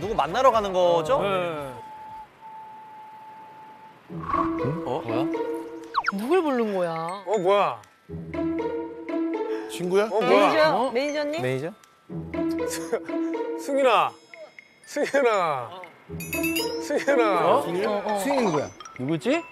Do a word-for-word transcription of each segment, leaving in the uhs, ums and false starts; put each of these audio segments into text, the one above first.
누구 만나러 가는 거죠? 어? 네. 응? 어? 뭐야? 누굴 부른 거야? 어 뭐야? 친구야? 어 뭐야? 매니저? 어? 매니저님? 매니저? 승윤아, 승윤아, 승윤아. 어? 어, 어. 수인이 누구야? 누구지?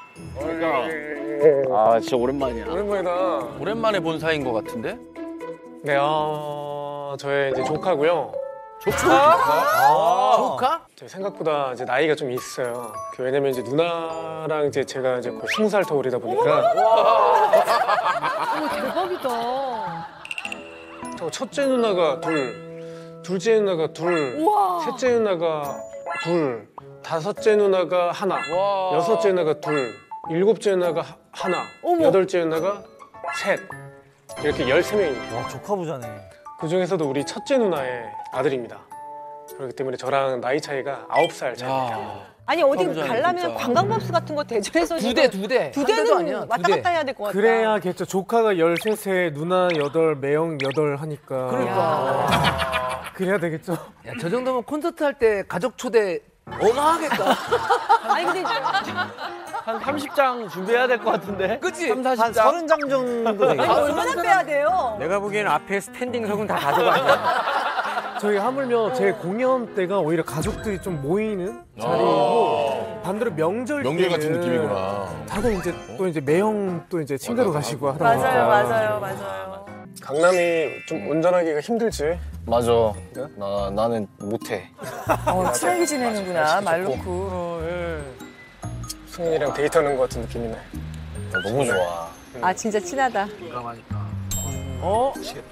아 진짜 오랜만이야. 오랜만이다. 오랜만에 본 사이인 것 같은데? 네, 어, 저의 이제 조카고요. 조카? 아 조카? 제 생각보다 이제 나이가 좀 있어요. 그 왜냐면 이제 누나랑 이제 제가 이제 거의 스무 살 터울이다 보니까. 어머, 대박이다. 저 첫째 누나가 둘, 둘째 누나가 둘, 우와. 셋째 누나가 둘, 다섯째 누나가 하나, 와. 여섯째 누나가 둘, 일곱째 누나가 하- 하나, 어머. 여덟째 누나가 셋. 이렇게 열세 명입니다. 와 조카 부자네. 그 중에서도 우리 첫째 누나의 아들입니다. 그렇기 때문에 저랑 나이 차이가 아홉 살 차이밖에 안 나요. 아니 어디 부자네, 가려면 진짜. 관광버스 같은 거 대전에서 두 대, 두 대. 두 한 대도 대는 아니야, 두 왔다 대. 갔다 해야 될 것 같다. 그래야겠죠. 조카가 열세 세, 누나 여덟, 매형 여덟 하니까. 그러니까. 그래야 되겠죠. 야, 저 정도면 콘서트 할 때 가족 초대 어마하겠다. 아니 근데 한 삼십 장 준비해야 될 것 같은데? 그치? 삼, 사십 장? 한 서른 장 정도 아니, 되겠다. 얼마나 빼야 돼요? 내가 보기에는 앞에 스탠딩석은 다 가져가 아니야? 저희 하물며 제 공연 때가 오히려 가족들이 좀 모이는 자리이고 반대로 명절 명절 때는 같은 느낌이구나. 다들 이제 또 이제 매형 또 이제 친가로 맞아, 가시고 하다 맞아요, 보니까 맞아요, 맞아요. 강남이 좀 운전하기가 힘들지. 맞아. 나 나는 못해. 어, 친하게 지내는구나, 말 놓고. 승윤이랑 데이트하는 것 같은 느낌이네. 나 너무 좋아. 아, 진짜 친하다. 어?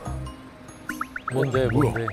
뭔데, 뭔데?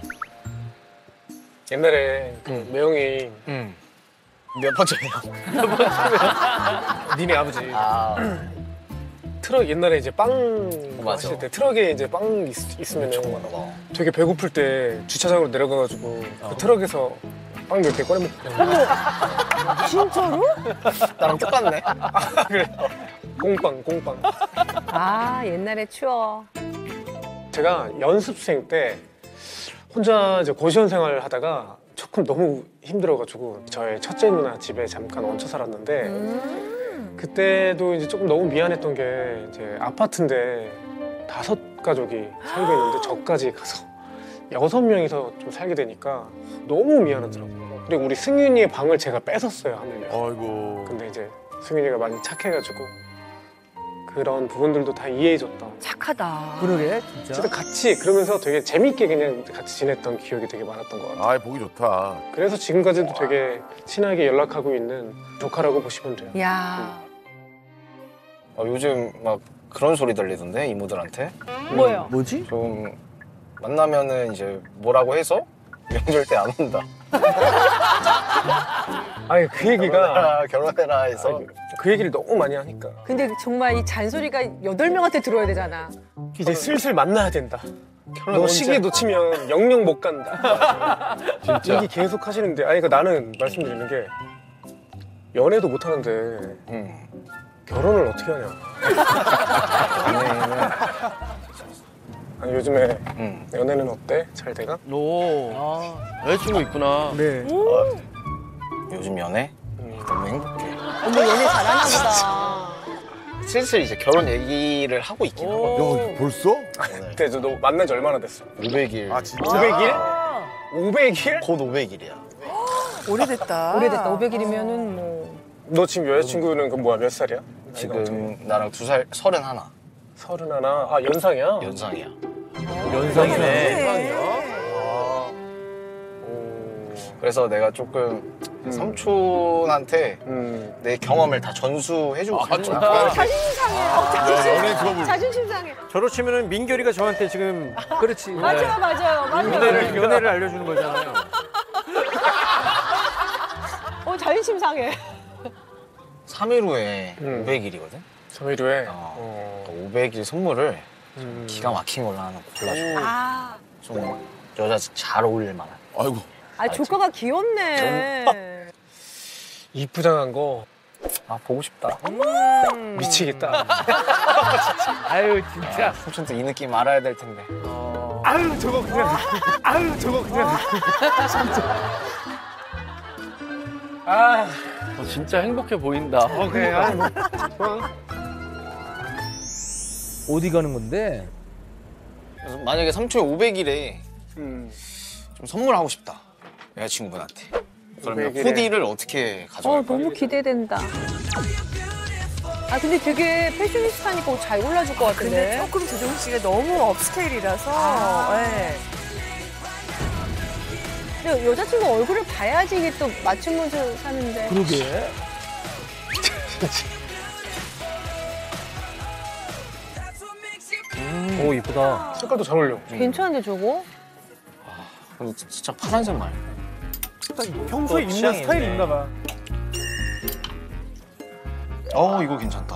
옛날에 그 매형이 응. 몇 번째야? 니네 아버지 아 트럭 옛날에 이제 빵 맞아. 하실 때 트럭에 이제 빵 있, 있으면 엄청 많아. 봐. 되게 배고플 때 주차장으로 내려가가지고 그 트럭에서 빵 몇 개 꺼내 먹고 진짜로? 나랑 똑같네. 그래 공빵 공빵. 아, 옛날에 추억. 제가 연습생 때 혼자 이제 고시원 생활을 하다가 조금 너무 힘들어가지고 저의 첫째 누나 집에 잠깐 얹혀 살았는데 그때도 이제 조금 너무 미안했던 게 이제 아파트인데 다섯 가족이 살고 있는데 저까지 가서 여섯 명이서 좀 살게 되니까 너무 미안하더라고요. 그리고 우리 승윤이의 방을 제가 뺏었어요, 하물며. 아이고. 근데 이제 승윤이가 많이 착해가지고 그런 부분들도 다 이해해줬다. 착하다. 그러게, 진짜. 진짜 같이 그러면서 되게 재밌게 그냥 같이 지냈던 기억이 되게 많았던 것 같아요. 아이 보기 좋다. 그래서 지금까지도 되게 친하게 연락하고 있는 조카라고 보시면 돼요. 야. 어, 요즘 막 그런 소리 들리던데 이모들한테. 뭐예요? 뭐지? 좀 만나면은 이제 뭐라고 해서 명절 때 안 온다. 아니 그 얘기가 아, 결혼해라 해서. 그 얘기를 너무 많이 하니까 근데 정말 이 잔소리가 여덟 명한테 들어야 되잖아. 이제 슬슬 만나야 된다. 결혼 너 언제? 시기에 놓치면 영영 못 간다. 진짜. 얘기 계속 하시는데 아니 그러니까 나는 말씀드리는 게 연애도 못 하는데 응. 결혼을 어떻게 하냐. 연애는 아니 요즘에 응. 연애는 어때? 잘 돼가? 오. 아, 여자친구 있구나. 네. 요즘 연애 너무 행복해. 어머 연애 잘하나 보다. 슬슬 이제 결혼 얘기를 하고 있긴 하거든. 야 벌써? 오늘 그때 너 만난 지 얼마나 됐어? 오백 일. 아 진짜? 오백 일? 오백 일? 곧 오백 일이야. 오래됐다. 오래됐다. 오백 일이면은 뭐. 너 지금 여자친구는 그 뭐야 몇 살이야? 나이가 어떻게 돼? 지금 나랑 두 살 서른 하나 서른 하나. 아 연상이야? 연상이야. 연상이네. 그래서 내가 조금 삼촌한테 음. 내 경험을 다 전수해주고 아, 갈 진짜? 거야. 자존심 상해. 어, 야, 연애 트러블. 자존심 상해. 저로 치면은 민결이가 저한테 지금 그렇지. 맞아요, 맞아요, 맞아요. 연애를, 연애를 알려주는 거잖아요. 어 자존심 상해. 삼 일 후에 음. 오백 일이거든. 삼 일 후에. 어. 어. 오백 일 선물을 음. 기가 막힌 걸로 하나 골라줘. 아, 좀 여자 잘 어울릴 만한. 아이고. 아 조카가 귀엽네. 이쁘장한 거 아 보고 싶다. 미치겠다. 아유, 진짜. 삼촌도 이 느낌 알아야 될 텐데. 아유 저거 그냥 아유 저거 그냥 아, 어, 진짜 행복해 보인다. 오케이. 아, 뭐. 좋아. 어디 가는 건데? 그래서 만약에 삼촌이 오백일에 음. 좀 선물하고 싶다. 여자친구분한테. 그러면 오백일에. 후디를 어떻게 어, 가져갈까요? 너무 기대된다. 아 근데 되게 패셔니스타니까 옷 잘 골라줄 것 근데 같은데. 조금 재종 씨가 너무 업스케일이라서. 아. 네. 근데 여자친구 얼굴을 봐야지 이게 또 맞춤 옷을 사는데. 그러게. 오 이쁘다. 색깔도 잘 어울려. 괜찮은데 저거? 근데 진짜 파란색 말고. 평소에 입는 스타일이 있나 봐. 어 이거 괜찮다.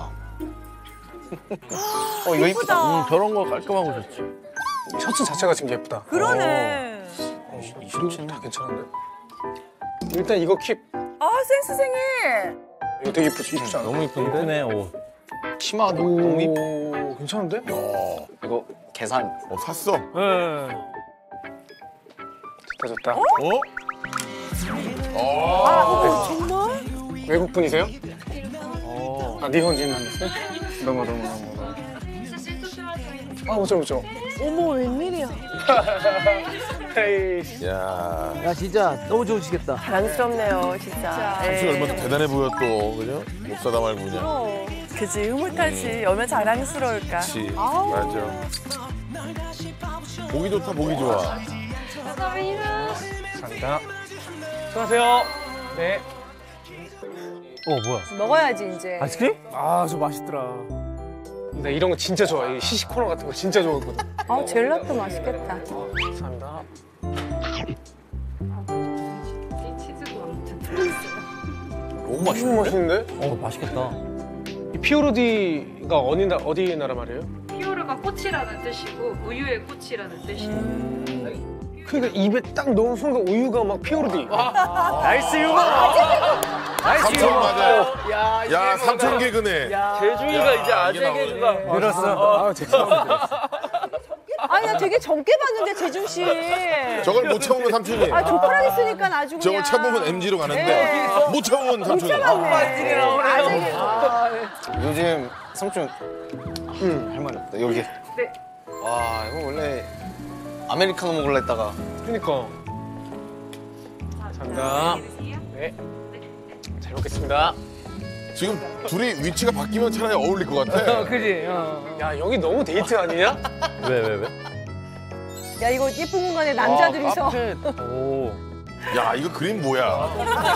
어 이거 이쁘다. 음, 저런 거 깔끔하고 좋지. 셔츠 자체가 지금 예쁘다. 그러네. 어, 이 그리고 셔츠는 다 괜찮은데? 일단 이거 킵. 아, 센스쟁이. 이거 되게 이쁘지? 이쁘지 않아? 너무 이쁜데? 이쁘네 옷. 치마도 너무 이쁘. 오, 괜찮은데? 이거 계산. 어, 샀어? 네. 좋다, 좋다. 어? 어. 아, 정말? 외국 분이세요? 어. 아, 니혼진 만났어요? 너무, 너무, 너무, 너무. 아, 그렇죠, 그렇죠. 어머, 웬일이야. 헤이. 야. 야 진짜 너무 좋으시겠다. 자랑스럽네요, 진짜. 사실 얼마나 대단해 보여 또, 그죠? 못 사다 말고 그냥. 그지, 흐뭇하지. 얼마나 자랑스러울까. 그렇지. 맞아. 보기 좋다, 보기 좋아. 감사합니다. 수고하세요. 네. 어 뭐야? 먹어야지 이제. 아이스크림? 아, 저 맛있더라. 나 이런 거 진짜 좋아해. 시식 코너 같은 거 진짜 좋아하거든. 아 젤라또 맛있겠다. 감사합니다. 너무 너무 맛있는데? 맛있는데? 어 맛있겠다. 이 피오르디가 어디, 나, 어디 나라 말이에요? 피오르가 꽃이라는 뜻이고 우유의 꽃이라는 뜻이에요. 그러니까 입에 딱 넣은 순간 우유가 막 피오르디. 나이스 유머. 삼촌 맞아요. 야, 삼촌 개그네. 재중이가 이제 야, 아재 이게 개그가. 늘었어. 아, 죄송합니다. 아니 나 되게 젊게 봤는데 재중 씨. 저걸 못 참으면 삼촌이. 아 조카랑 있으니까 아주 저걸 그냥. 참으면 엠지로 가는데 네. 못 참으면 삼촌이. 아재 요즘 삼촌 응. 할 말이 없다. 여기. 네. 와 이거 원래 아메리카노 먹으려 했다가 그러니까. 감사합니다. 네. 잘 먹겠습니다. 지금 둘이 위치가 바뀌면 차라리 어울릴 것 같아. 그지. 어. 야, 여기 너무 데이트 아니냐? 왜 왜 왜? 야 이거 예쁜 공간에 남자들이서. 아, 카페. 오. 야, 이거 그림 뭐야?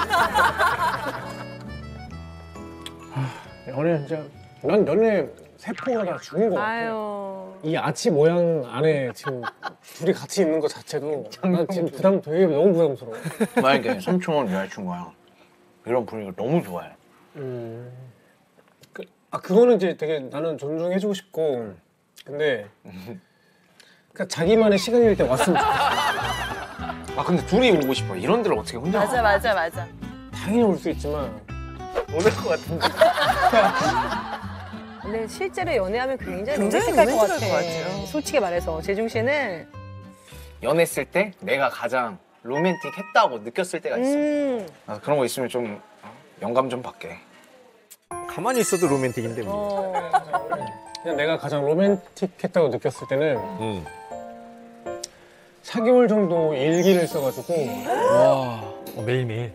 연애 진짜. 난 연애 세포가 다 죽은 거 같아. 아유. 이 아치 모양 안에 지금 둘이 같이 있는 거 자체도 난 지금 부담 되게 너무 부담스러워. 만약에 삼촌 여자친구랑 이런 분위기를 너무 좋아해. 음. 그, 아 그거는 이제 되게 나는 존중해주고 싶고 근데 그러니까 자기만의 시간일 때 왔으면 좋겠어. 아 근데 둘이 오고 싶어. 이런 데를 어떻게 혼자? 맞아, 맞아, 맞아. 당연히 올 수 있지만 오늘 것 같은데. 근데 실제로 연애하면 굉장히 굉장히 로맨틱할 것 로맨틱할 같아. 것 같아요. 솔직히 말해서 재중 씨는. 연애했을 때 내가 가장 로맨틱했다고 느꼈을 때가 있어. 음. 아, 그런 거 있으면 좀 영감 좀 받게. 가만히 있어도 로맨틱인데 뭐. 어. 그냥 내가 가장 로맨틱했다고 느꼈을 때는 응. 사 개월 정도 일기를 써가지고 어, 매일매일.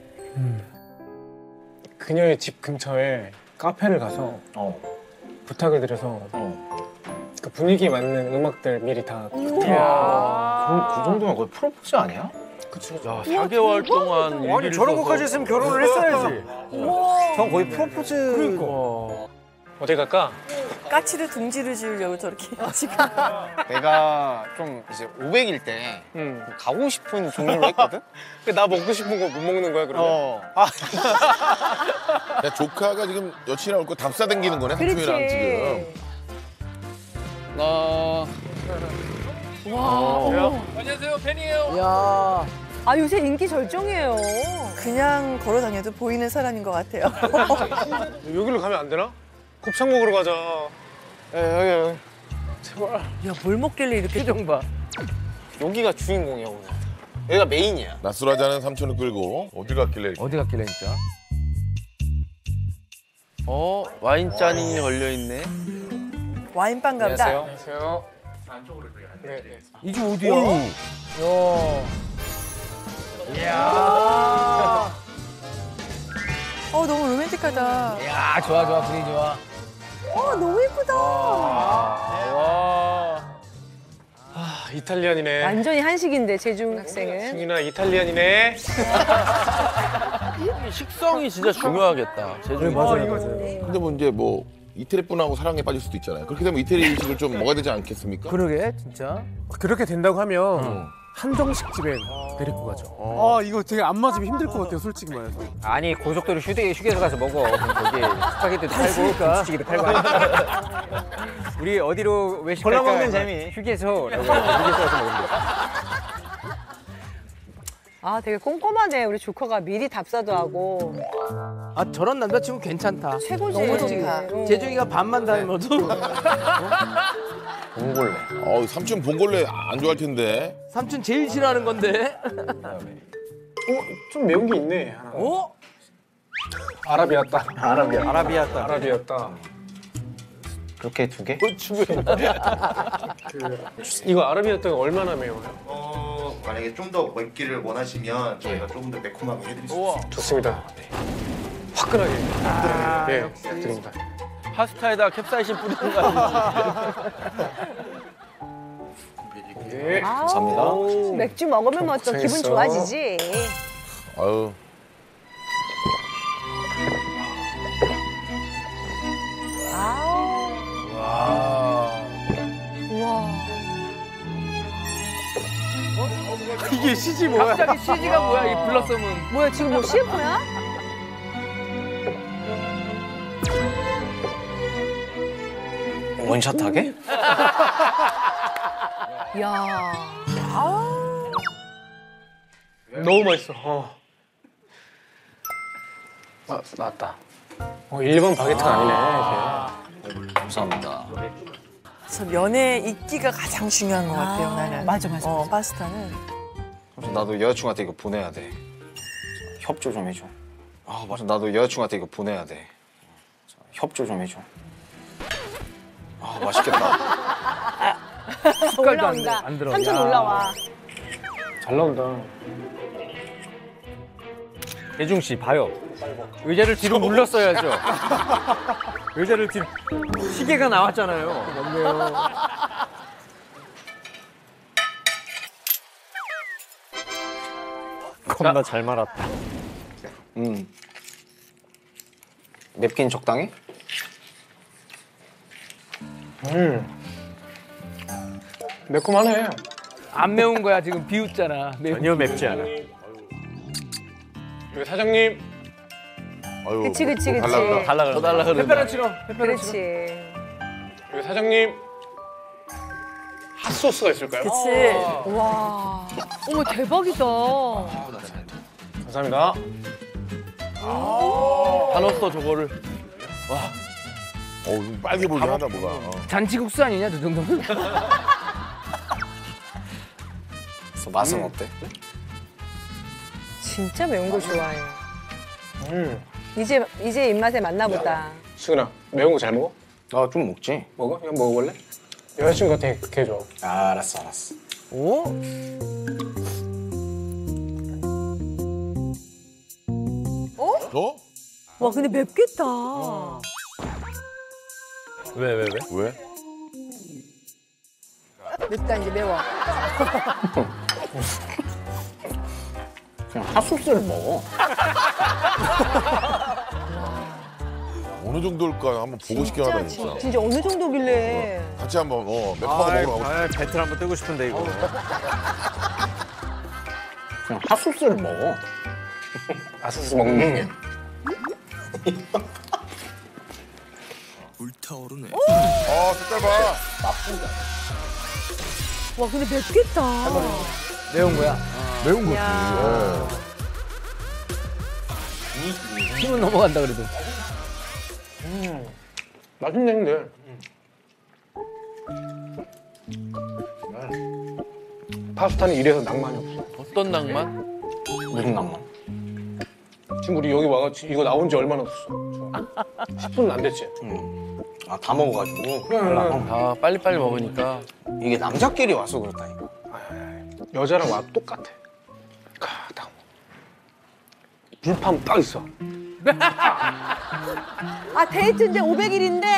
그녀의 집 근처에 카페를 가서 어. 부탁을 드려서 어. 그 분위기에 맞는 음악들 미리 다 그럼 그 정도면 거의 프로포즈 아니야? 그치 야, 사 개월 동안 아니 일기를 저런 써서. 것까지 했으면 결혼을 했어야지. 전 거의 프로포즈. 그러니까. 어디 갈까? 까치를 둥지를 지으려고 저렇게 지금. 내가 좀 이제 오백일 때 응. 가고 싶은 종류로 했거든? 나 먹고 싶은 거 못 먹는 거야 그러면? 어. 야, 조카가 지금 여친이랑 올거 답사 댕기는 거네, 그렇지. 삼촌이랑 지금. 나 와. 안녕하세요, 팬이에요. 야. 아 요새 인기 절정이에요. 그냥 걸어 다녀도 보이는 사람인 것 같아요. 여기로 가면 안 되나? 곱창 먹으러 가자. 여기 여기 제발. 야, 뭘 먹길래 이렇게 표정 봐. 여기가 주인공이야 오늘. 여기가 메인이야. 낮술하자는 삼촌을 끌고 어디 갔길래. 어디 갔길래 진짜. 어 와인잔이 걸려 있네. 와인빵 갑니다. 안녕하세요. 네, 네. 이게 어디야? 어, 너무 로맨틱하다. 야, 좋아, 좋아, 분위기 좋아. 어, 너무 예쁘다. 아, 이탈리안이네. 완전히 한식인데 재중 학생은. 승윤아 이탈리안이네. 식성이 진짜 중요하겠다. 제주. 근데 뭐 이제 뭐 이태리 분하고 사랑에 빠질 수도 있잖아요. 그렇게 되면 이태리 음식을 좀 먹어야 되지 않겠습니까? 그러게, 진짜. 그렇게 된다고 하면 한정식 집에 데리고 가죠. 아 이거 되게 안 맞으면 힘들 것 같아요, 솔직히 말해서. 아니, 고속도로 휴게, 휴게소 가서 먹어. 그럼 거기 스파게티도 팔고, 김치찌개도 팔고. 하니까. 우리 어디로 외식할까? 골라 먹는 재미. 휴게소. 휴게소 가서 먹으면 돼. 아 되게 꼼꼼하네 우리 조커가 미리 답사도 하고. 아 저런 남자친구 괜찮다. 최고지. 너무 좋다. 응. 재중이가 반만 닮아도 봉골레. 어, 삼촌 봉골레 안 좋아할 텐데. 삼촌 제일 싫어하는 건데. 어, 좀 매운 게 있네. 하나. 어? 아라비아따. 아라비아. 아라비아따. 아라비아따. 그렇게 두 개? 그, 이거 아라비아따가 얼마나 매워요? 어, 만약에 좀 더 맵기를 원하시면 저희가 조금 더 매콤하게 해드릴 수 있습니다. 좋습니다. 화끈하게. 아, 네, 드립니다. 파스타에다 캡사이신 뿌리는 거 아니지? 네. 감사합니다. 맥주 먹으면 뭐 또 기분 고생했어. 좋아지지. 아유. 아우. 우와. 이게 시지 뭐야? 갑자기 씨지가 뭐야 이 블러썸은. 뭐야 지금 뭐 씨에프야? 원샷하게? 야. 너무 맛있어. 어. 아, 나왔다. 어, 일반 바게트가 아니네. 감사합니다. 저 면의 익기가 가장 중요한 것 같아요, 나는. 맞아, 맞아, 어, 맞아. 파스타는. 그래서 나도 여자친구한테 이거 보내야 돼. 협조 좀 해줘. 아 맞아. 나도 여자친구한테 이거 보내야 돼. 협조 좀 해줘. 아 맛있겠다. 올라온다. 안 들어. 삼촌 야. 올라와. 잘 나온다. 예중 씨 봐요. 의자를 뒤로 물렀어야죠. 의자를 뒤로 시계가 나왔잖아요. 맞네요. 겁나 잘 말았다. 음. 맵긴 적당히? 음. 매콤하네. 안 매운 거야 지금 비웃잖아. 매운 전혀 맵지 않아. 여기 사장님. 아유. 그치, 그치, 그치. 달라. 달라 그러 달라 그런다. 페페로치노. 그렇지. 여기 사장님. 핫소스가 있을까요? 그치. 와. 어머 대박이다. 감사합니다. 다 넣었어 저거를. 어, 좀 빨개 보이긴 하다 뭐가. 어. 잔치국수 아니냐 저 정도면? 그래서 맛은 어때? 진짜 매운 거 좋아해. 음. 이제 이제 입맛에 맞나 보다. 수근아, 매운 거 잘 먹어? 나 좀 먹지. 먹어? 그냥 먹어볼래? 여자친구한테 그렇게 해줘. 아, 알았어 알았어. 오? 어? 와 근데 맵겠다. 왜 왜 왜? 왜? 맵다 이제 매워. 그냥 핫소스를 먹어. 어느 정도일까 한번 보고 싶긴 하다 진짜. 진짜 어느 정도길래. 같이 한번 어 매콤한 거 먹으러 가고 싶어. 아, 배틀 한번 뜨고 싶은데 이거. 그냥 핫소스를 먹어. 핫소스 먹는 게. 어 색깔 봐. 와 근데 맵겠다. 매운 거야. 매운 거지. 야. 예. 힘은 넘어간다 그래도. 음. 맛있네, 근데. 파스타는 이래서 낭만이 없어. 어떤 낭만? 무슨 낭만? 지금 우리 여기 와가지고 이거 나온 지 얼마나 됐어? 십 분은 안 됐지? 아, 다 먹어가지고. 아 빨리빨리 먹으니까. 이게 남자끼리 와서 그렇다니까. 여자랑 와 똑같아. 가, 딱. 불판 딱 있어. 아 데이트인데 오백 일인데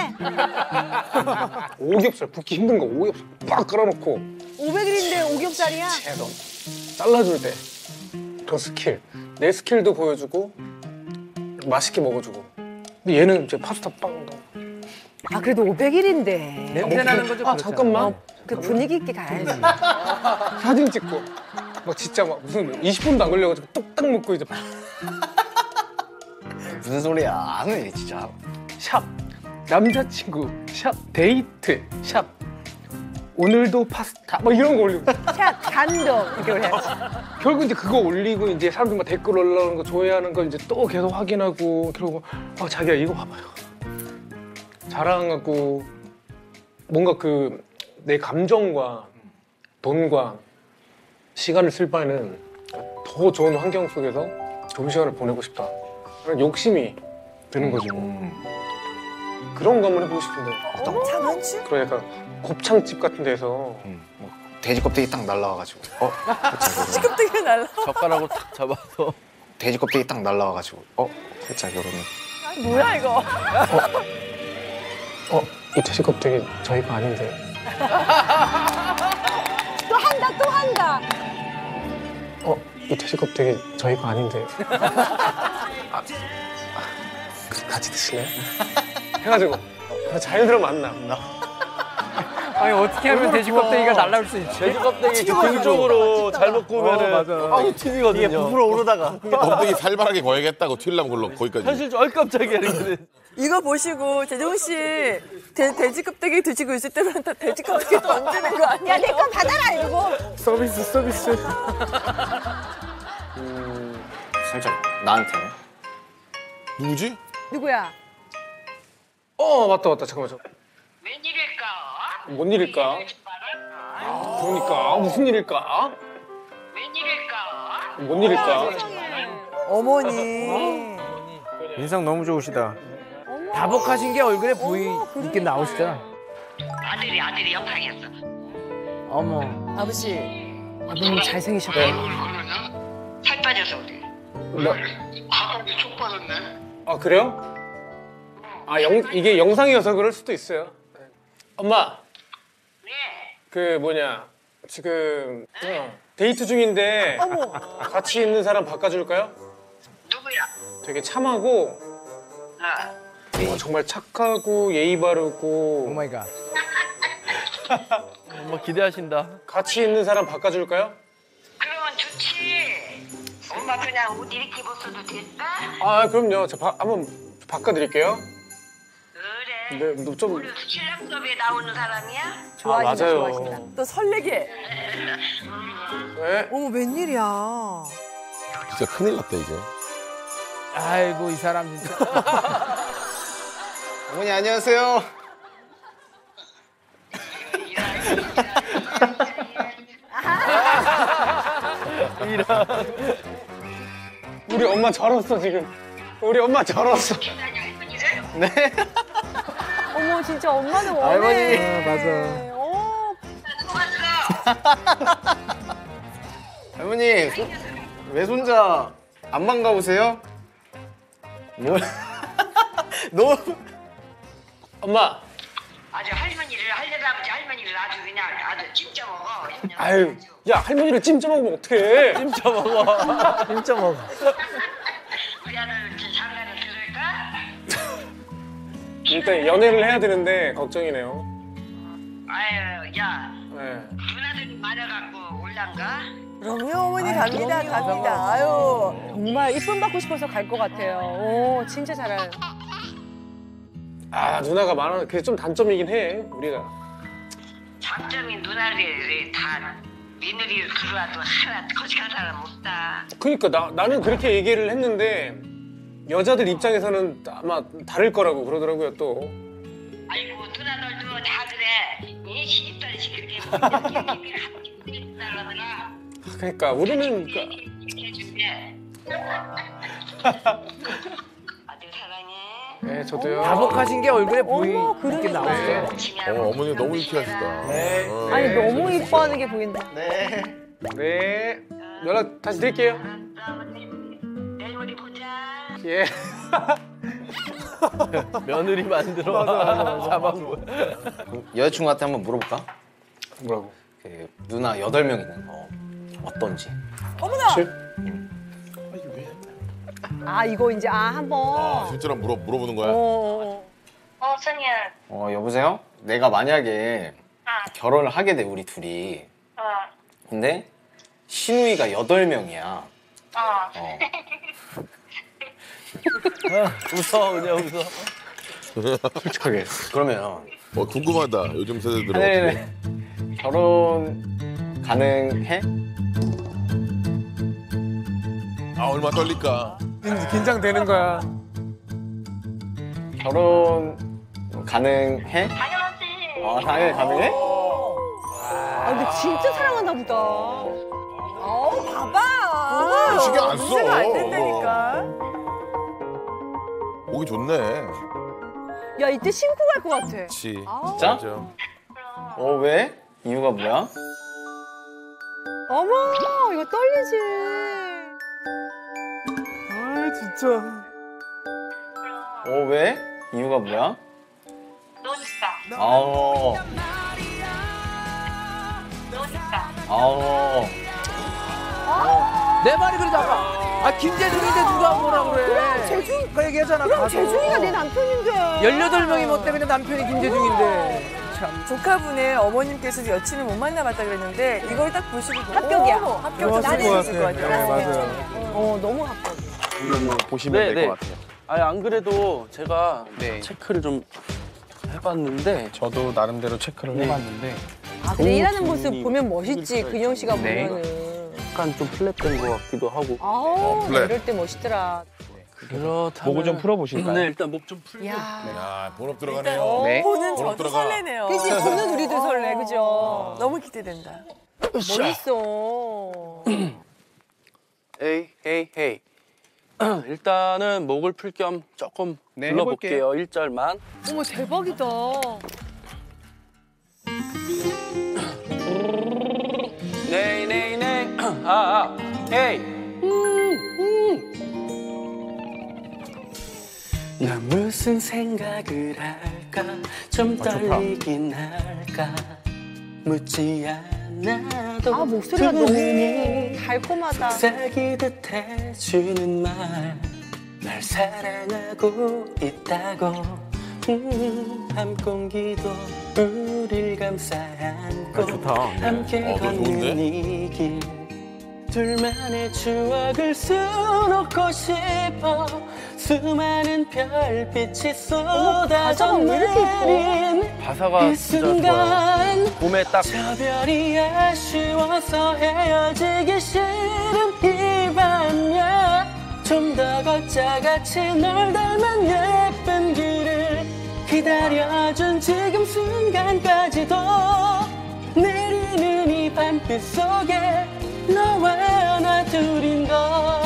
오겹살 붓기 힘든 거 오겹살 빡 깔아놓고 오백 일인데 오겹살이야? 채너 잘라줄 때 그런 스킬 내 스킬도 보여주고 맛있게 먹어주고 근데 얘는 이제 파스타 빵 아 그래도 오백 일인데 냄새 나는 거좀 아 잠깐만 그 분위기 있게 가야지. 사진 찍고 막 진짜 막 무슨 이십 분도 안 걸려가지고 뚝딱 먹고 이제 무슨 소리야. 안 해, 진짜. 샵 남자친구 샵 데이트 샵 오늘도 파스타 막 이런 거 올리고 샷 감동 이렇게 올려야지. 결국 이제 그거 올리고 이제 사람들 막 댓글 올라오는 거 좋아하는 거 이제 또 계속 확인하고 그러고 아 자기야 이거 봐봐요 자랑하고 뭔가 그 내 감정과 돈과 시간을 쓸 바에는 더 좋은 환경 속에서 좋은 시간을 보내고 싶다 그런 욕심이 드는 거지 뭐. 그런 거 한번 해보고 싶은데 어떤 거? 자만추? 그런 약간 곱창집 같은 데서 응, 뭐 돼지 껍데기 딱 날라와가지고. 어? 찌껍데기 날라. 젓가락으로 탁 잡아서. 돼지 껍데기 딱 날라와가지고. 어? 살짝 요러면. 뭐야 이거? 어? 이 돼지 껍데기 저희 거 아닌데 또 한다 또 한다. 어? 이 돼지 껍데기 저희 거 아닌데 아, 아, 같이 드실래요? 해가지고 자연스러운 만남 아니 어떻게 하면 돼지 껍데기가 날라올 수 있지? 돼지 껍데기 등 쪽으로 잘못 구우면은 어, 맞아. 빵이 튀기거든요. 이게 부풀어 오르다가. 껍데기 살벌하게 거야겠다고 튀려면 걸로 거기까지. 현실 좀 깜짝이야 이렇게. 이거 보시고 재정 씨 돼, 돼지 껍데기 드시고 있을 때는 다 돼지 껍데기 던지는 거 아니야? 야 내 건 받아라 이러고. 서비스 서비스 살짝 나한테. 누구지? 누구야? 어 맞다 맞다 잠깐만 잠깐만 웬일일까? 뭔 일일까? 그러니까 무슨 일일까? 웬일일까? 뭔 일일까? 어머니. 인상 너무 좋으시다. 다복하신 게 얼굴에 보이 있게 나오시잖아. 아들이 아들이 영상이었어. 어머. 아버지. 아, 너무 잘생기셨다. 살 빠져서 우리. 나... 아 그래요? 아 영, 이게 영상이어서 그럴 수도 있어요 엄마 왜? 그 뭐냐 지금 어, 데이트 중인데 어머. 같이 있는 사람 바꿔줄까요? 누구야? 되게 참하고 어. 어, 정말 착하고 예의 바르고 오 마이 갓. 엄마 기대하신다. 같이 있는 사람 바꿔줄까요? 그러면 좋지. 엄마 그냥 옷 이렇게 입었어도 됐다? 아 그럼요 저 바, 한번 바꿔드릴게요 그래. 네, 좀... 우리 신랑 수업에 나오는 사람이야? 좋아하신다, 아, 맞아요. 좋아하신다. 또 설레게. 네. 어머 웬일이야. 진짜 큰일 났다 이제. 아이고 이 사람 진짜. 어머니 안녕하세요. 우리 엄마 절었어 지금 우리 엄마 절었어 네. 어머 진짜 엄마는 원해. 할머니. 아, 맞아. 어, 할머니 소, 외손자 안 반가우세요? 뭘? 너 엄마 아주 할머니를 할려다보지 할머니를 아주 그냥 아주 찜쪄 먹어. 아유 야 할머니를 찜쪄 먹으면 어떡해 찜쪄 먹어. 찜쪄 먹어. 우리 아들 장가를 들을까? 일단 연애를 해야 되는데 걱정이네요 아유 야 네. 누나들이 많아갖고 올란가? 그럼요 어머니 갑니다 갑니다. 아유. 정말 이쁨 받고 싶어서 갈 것 같아요. 오 진짜 잘할. 아 누나가 많아 그게 좀 단점이긴 해 우리가 장점이 누나들이 다 며느리를 들어와도 하나 거식한 사람 없다. 그러니까 나, 나는 그렇게 얘기를 했는데 여자들 입장에서는 아마 다를 거라고 그러더라고요 또 아이고 누나들도 다 그래. 이 시집살이 시키게 뭐 이렇게 얘기를 하고 달라더라. 그러니까 우리는 그러니까 이렇게 해줄게. 네, 저도요. 다복하신 게 얼굴에 보이게 그러니까. 나왔어요. 어, 어머니 너무 유쾌하시다. 네. 어. 아니 너무 이뻐하는 게 보인다. 네. 네. 연락 다시 드릴게요. 예. 며느리 만들어. 자방구. 여자친구한테 한번 물어볼까? 뭐라고? 그 누나 여덟 명 있는 거 어떤지. 어머나. 아 이거 이제 아 한번. 아, 진짜로 물어, 물어보는 거야? 어. 어, 선이야. 어 여보세요? 내가 만약에 결혼을 하게 돼 우리 둘이. 어, 근데 신우이가 여덟 명이야. 어. 어. 웃어 그냥 웃어. 솔직하게. 그러면 어, 궁금하다. 요즘 세대들은 어떻게. 하늘이는 결혼 가능해? 아, 얼마 떨릴까? 긴- 긴장되는 거야. 결혼 가능해? 당연하지. 아 당연히 가능해? 아 근데 진짜 사랑하나 보다. 어, 봐봐. 신경 안 써. 문제가 안 된다니까. 보기 좋네. 야 이때 신고 갈 것 같아. 그치. 진짜? 맞아. 어 왜? 이유가 뭐야? 어머 이거 떨리지. 아, 진짜. 어 왜? 이유가 뭐야? 노니까. 아우 노니까. 아우 내 말이 그러지 아까. 아 김재중인데 누가 뭐라 그래. 재중. 그 얘기하잖아. 그럼 가서. 재중이가 내 남편인데. 열여덟 명이 뭐 때문에 남편이 김재중인데. 참. 조카분의 어머님께서 여친을 못 만나봤다 그랬는데 이걸 딱 보시고 합격이야. 오, 합격 좋았을 것 나는 같아. 것 같아요. 네, 맞아요. 어 너무 합격. 이거 보시면 네, 될 것 네. 같아요. 아니 안 그래도 제가 네. 체크를 좀 해봤는데 저도 나름대로 체크를 네. 해봤는데 아 근데 일하는 좋은 모습 분이 보면 멋있지. 근영 씨가 네. 보면은. 약간 좀 플랫된 것 같기도 하고. 아우 플랫. 이럴 때 멋있더라. 그렇다면 목을 좀 풀어보실까요? 네, 일단 목 좀 풀고. 야. 야, 본업 들어가네요. 네. 보는 번호 저도 들어가. 설레네요. 그치 보는 우리도 설레 그죠. 너무 기대된다. 멋있어. 에이, 에이, 에이. 일단은 목을 풀 겸 조금 네, 불러볼게요. 일 절만. 어머 대박이다. 네이, 네이, 네이. 아, 아. 에이. 나 무슨 생각을 할까? 좀 떨리긴 할까? 묻지 않아도 아 목소리가 너무 달콤하다. 속삭이듯 해주는 말, 날 사랑하고 있다고. 음, 한 공기도 우릴 감싸 안고 함께 어, 너무 걷는 좋은데? 이 길, 둘만의 추억을 수놓고 싶어. 수많은 별빛이 쏟아져 가사가 왜 이렇게 예뻐? 내린 가사가 이 진짜 좋아요. 순간 봄에 딱 저 별이 아쉬워서 헤어지기 싫은 이 밤야, 좀 더 걷자 같이 널 닮은 예쁜 길을 기다려준 지금 순간까지도 내리는 이 밤빛 속에 너와 나 둘인 걸.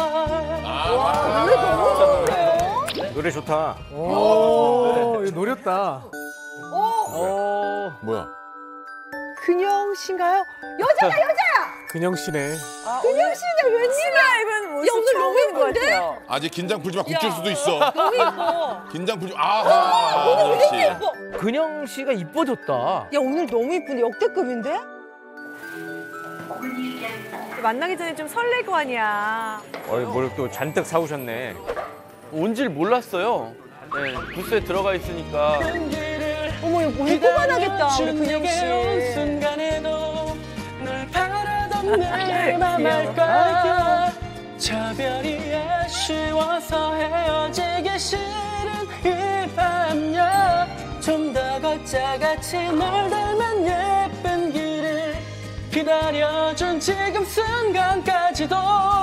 와 노래 너무 좋은데요? 노래 좋다. 오, 이거 노렸다. 어 뭐야? 근영 씨인가요? 여자가 여자야. 근영 씨네. 근영 씨인데 웬일이야? 치마 입은 모습 야, 오늘 처음 너무 보는 것 예쁜데? 같아요. 아직 긴장 풀지 마. 국질 수도 있어. 너무 예뻐. 긴장 풀지 마. 아하. 왜 이렇게 역시. 예뻐? 근영 씨가 이뻐졌다. 야 오늘 너무 예쁜데 역대급인데? 만나기 전에 좀 설렐 거 아니야. 어이 뭘 또 잔뜩 사오셨네. 온 줄 몰랐어요. 네, 부스에 들어가 있으니까. 어머 이거 오늘 뽑아나겠다 우리 근영 씨. 순간에도 널 바라던 내 맘 알까? 저 별이 아쉬워서 헤어지기 싫은 이 밤야, 좀 더 걷자 같이 널 닮은 예쁜 길을 기다려준 지금 순간까지도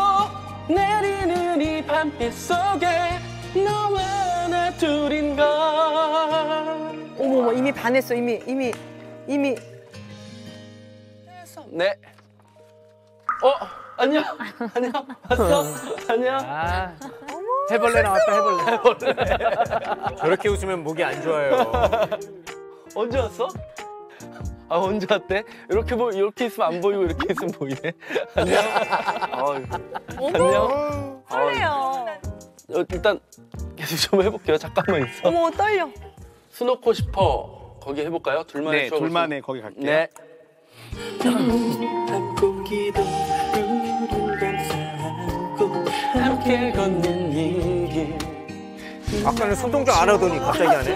내리는 이 밤빛 속에 너와 나 둘인 걸. 어머 어머 이미 반했어 이미 이미 이미. 네. 어? 안녕. 안녕. 왔어? 안녕. 아, 해벌레 나왔다, 해벌레. 해벌레. 저렇게 웃으면 목이 안 좋아요. 언제 왔어? 아 언제 왔대? 이렇게 보 이렇게 있으면 안 보이고 이렇게 있으면 보이네. 안녕. 아유. 안녕. 설레요. 어, 일단 계속 좀 해볼게요. 잠깐만 있어. 어머 떨려. 수 놓고 싶어. 거기 해볼까요? 둘만의 네, 추억을 둘만의 수- 거기 갈게요. 네. 함께 걷는 이 길. 아까는 손동작 안 하더니 갑자기 하네.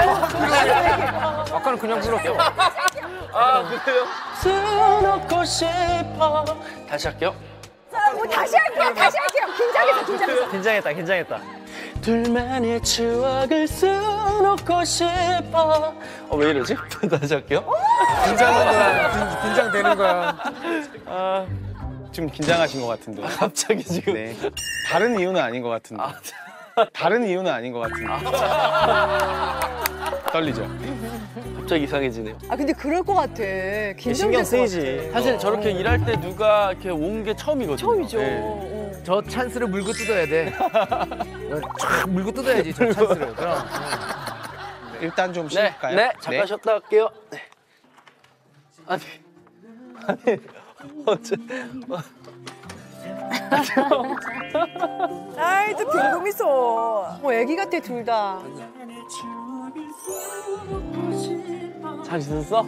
아까는 그냥 불렀어. 아 그래요? 수 놓고 싶어. 다시 할게요. 자, 뭐 다시 할게요. 다시 할게요. 긴장해서 긴장해서. 긴장했다, 긴장했다. 둘만의 추억을 수 놓고 싶어. 어, 왜 이러지? 다시 할게요. 긴장하는 거야. 긴, 긴장되는 거야. 아, 좀 긴장하신 것 같은데. 갑자기 지금. 네. 다른 이유는 아닌 것 같은데. 다른 이유는 아닌 것 같은데. 떨리죠? 갑자기 이상해지네요. 아 근데 그럴 것 같아. 긴장될 신경 것 쓰이지. 같아. 사실 저렇게 일할 때 누가 이렇게 온 게 처음이거든요. 처음이죠. 네. 저 찬스를 물고 뜯어야 돼. 촥 물고 뜯어야지 저 찬스를. 그럼. 일단 좀 네, 쉴까요? 네, 잠깐 쉬었다 갈게요. 네. 아니, 아니, 어째, 아이 또 빙고 미소. 뭐 애기 같아 둘 다. 잘 있었어?